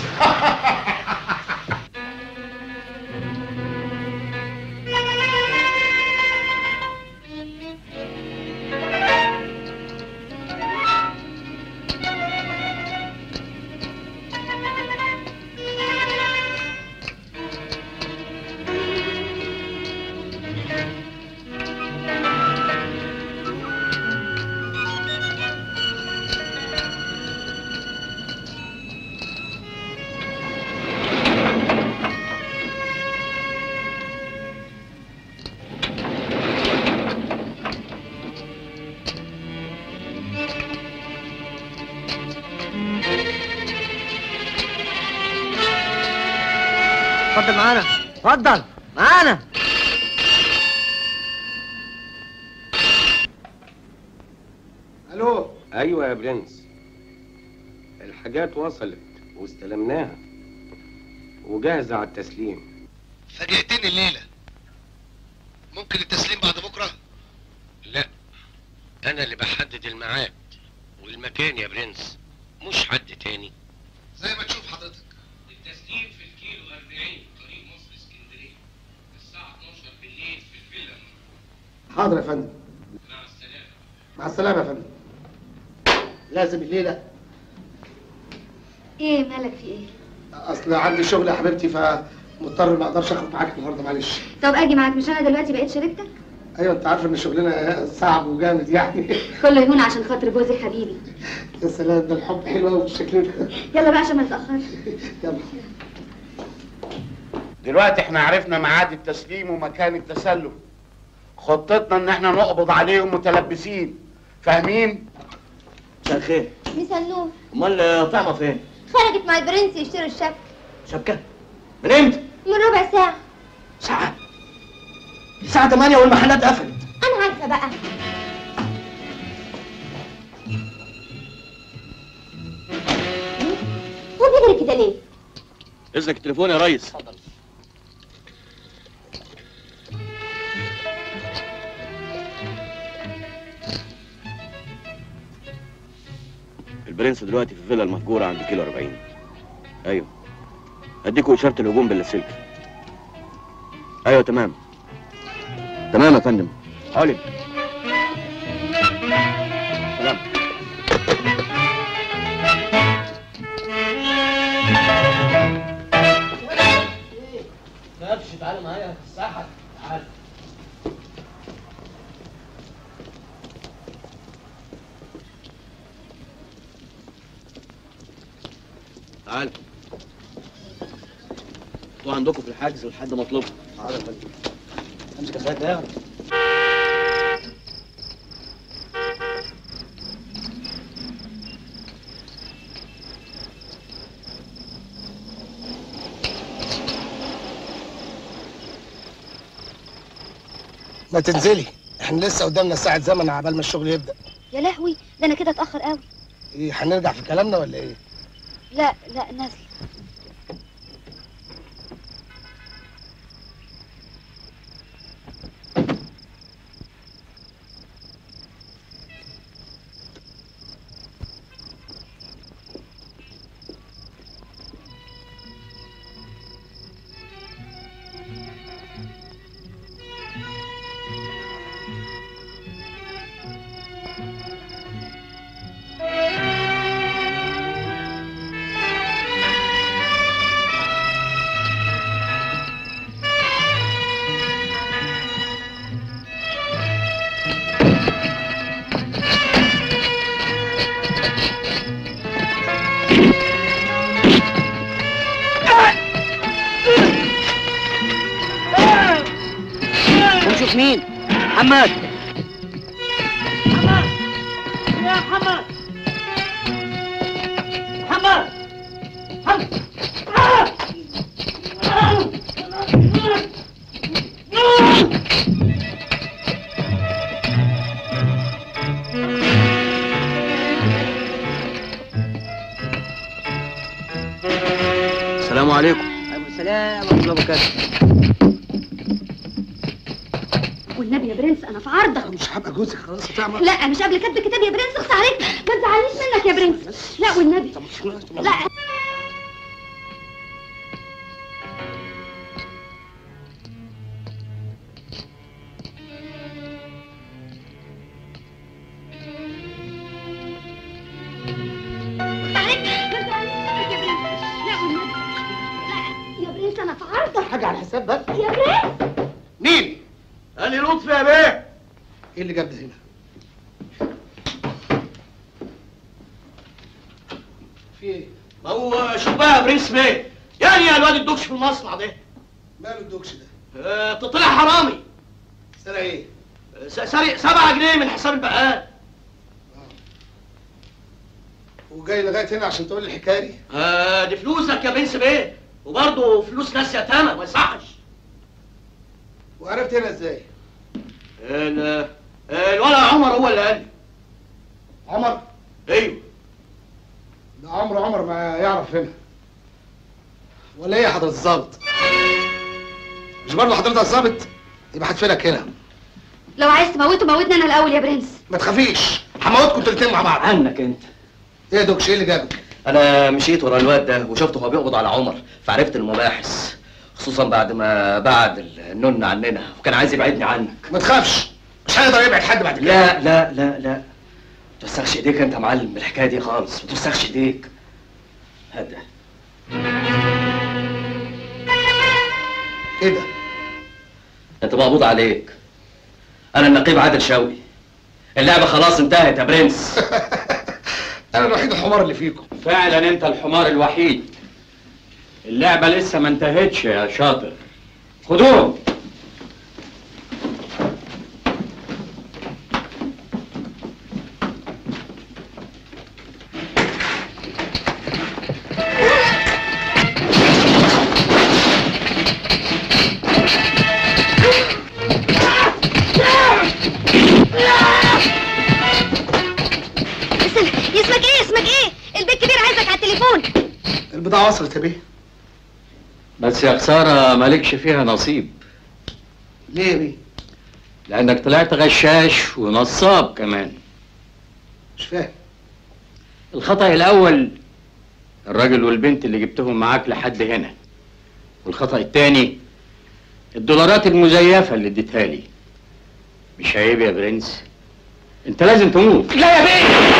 اتفضل معانا، اتفضل معانا. الو. ايوه يا برنس، الحاجات وصلت واستلمناها وجاهزه على التسليم. فاجئتني الليله. ممكن التسليم بعد بكره؟ لا، انا اللي بحدد الميعاد والمكان يا برنس، مش حد تاني. زي ما تشوف حضرتك. التسليم في الكيلو 40 طريق مصر اسكندريه الساعه 12 بالليل في الفيلا. حاضر يا فندم. مع السلامه. مع السلامه يا فندم. لازم الليله. ايه مالك في ايه؟ اصل عندي شغل يا حبيبتي فمضطر ما اقدرش اخد معاك النهارده معلش. طب اجي معاك، مش انا دلوقتي بقيت شريكتك؟ ايوه انت عارفه ان شغلنا صعب وجامد يعني. كله يهون عشان خاطر جوزي حبيبي. يا سلام، ده الحب حلو قوي بالشكل ده. يلا بقى عشان ما نتاخرش. يلا. دلوقتي احنا عرفنا ميعاد التسليم ومكان التسلم. خطتنا ان احنا نقبض عليهم متلبسين، فاهمين؟ مساء الخير. مساء النور. امال طعمه فين؟ خرجت مع البرنس يشتروا الشبكة. شبكة؟ من امتى؟ من ربع ساعة. ساعة؟ الساعة 8 والمحلات قفلت. أنا عارفة بقى. هو بيجري كده ليه؟ اذنك التليفون يا ريس. اتفضل. البرنس دلوقتي في الفيلا المهجورة عند كيلو 40. ايوه. هديكوا اشارة الهجوم باللاسلكي. ايوه تمام. تمام يا فندم. علم. سلام. نفش تعالى معايا في الساحة. تعالى. تعال. انتوا عندكم في الحجز لحد ما اطلبكم. تعالى يا فندم. امسك يا سيد ده. ما تنزلي، احنا لسه قدامنا ساعة زمن عبال ما الشغل يبدأ. يا لهوي، ده انا كده اتاخر قوي. ايه هنرجع في كلامنا ولا ايه؟ لا لا نازل. ونشوف مين؟ محمد. محمد يا محمد. محمد. محمد. عليكم. عليكم السلام ورحمه الله وبركاته. والنبي يا برنس انا في عرضك. مش هبقى جوزك خلاص يا طعمه. لا مش قبل كتب الكتاب يا برنس، اخص عليك، ما تزعلنيش منك يا برنس. لا والنبي لا. انا في عرضك. حاجه على الحساب بس يا برنس. مين؟ قال لي لطفي يا بيه. ايه اللي جاب ده هنا؟ في ايه؟ ما هو شوف بقى يا برنس بيه، يعني يا الواد الدوكش في المصنع ده. ماله الدوكش ده؟ طلع حرامي. سرق ايه؟ سرق 7 جنيه من حساب البقال. وجاي لغايه هنا عشان تقول لي الحكايه دي؟ دي فلوسك يا برنس بيه، وبرضه فلوس ناس يتامى ما يصحش. وعرفت هنا ازاي؟ الولد عمر هو اللي قال لي. عمر؟ ايوه. ده عمر ما يعرف هنا. ولا ايه يا حضرة الظابط؟ مش برضه حضرتك الظابط؟ يبقى هدفنك هنا. لو عايز تموته موتني انا الاول يا برنس. ما تخافيش، هموتكم انتوا الاتنين مع بعض. عنك انت. ايه يا دوكش، ايه اللي جابك؟ انا مشيت ورا الواد ده وشفته هو بيقبض على عمر، فعرفت المباحث، خصوصا بعد ما بعد النن عننا وكان عايز يبعدني عنك. ما تخافش، مش هيقدر يبعد حد بعد كده. لا لا لا لا، ما توسخش ايديك انت يا معلم بالحكايه دي خالص، ما توسخش ايديك. هدى. ايه ده؟ انت مقبوض عليك. انا النقيب عادل شوقي. اللعبه خلاص انتهت يا برنس. انا الوحيد الحمار اللي فيكم. فعلا انت الحمار الوحيد. اللعبه لسه ما انتهتش يا شاطر. خدوهم. اسمك ايه؟ البيت كبير عايزك على التليفون. البضاعة وصلت يا بيه. بس يا خساره مالكش فيها نصيب. ليه يا بيه؟ لانك طلعت غشاش ونصاب كمان. مش فاهم. الخطأ الاول الراجل والبنت اللي جبتهم معاك لحد هنا، والخطأ التاني الدولارات المزيفه اللي اديتها لي. مش عيب يا برنس؟ انت لازم تموت. لا يا بيه.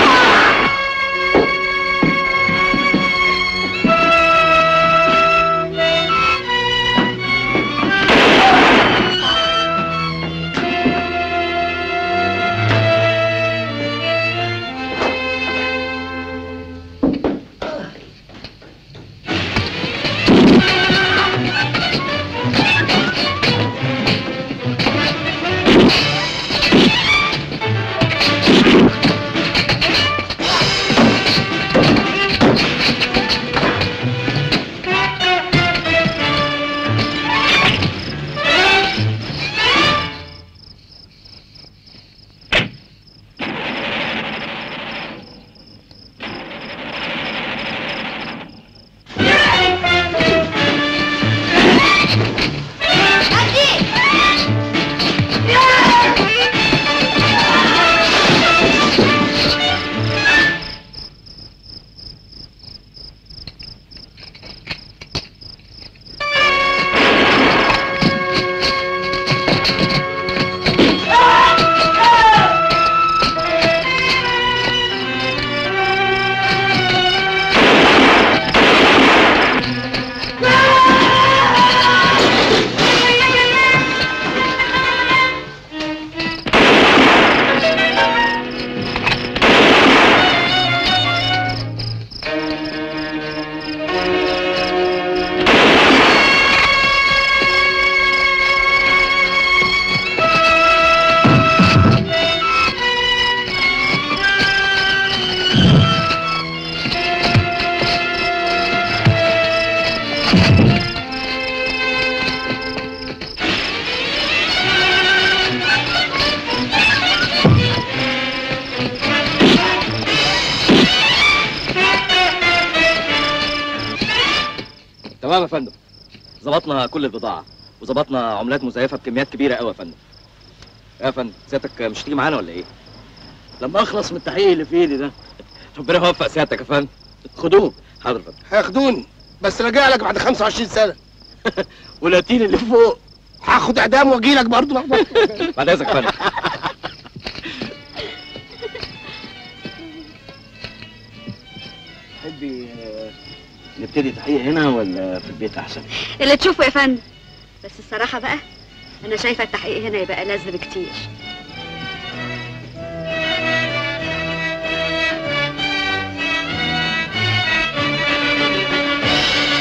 يا فندم. ظبطنا كل البضاعه وظبطنا عملات مزيفه بكميات كبيره قوي يا فندم. يا فندم سيادتك مش تيجي معانا ولا ايه؟ لما اخلص من التحقيق اللي في ايدي ده. ربنا يوفق سيادتك يا فندم. خدوه. حاضر يا فندم. هياخدوني بس راجع لك بعد 25 سنه. والقتيل اللي فوق هاخد اعدام واجي لك برضه. بعد اذنك يا فندم. تحبي نبتدي تحقيق هنا ولا في البيت احسن؟ اللي تشوفه يا فندم. بس الصراحه بقى انا شايفه التحقيق هنا يبقى لذ بكتير.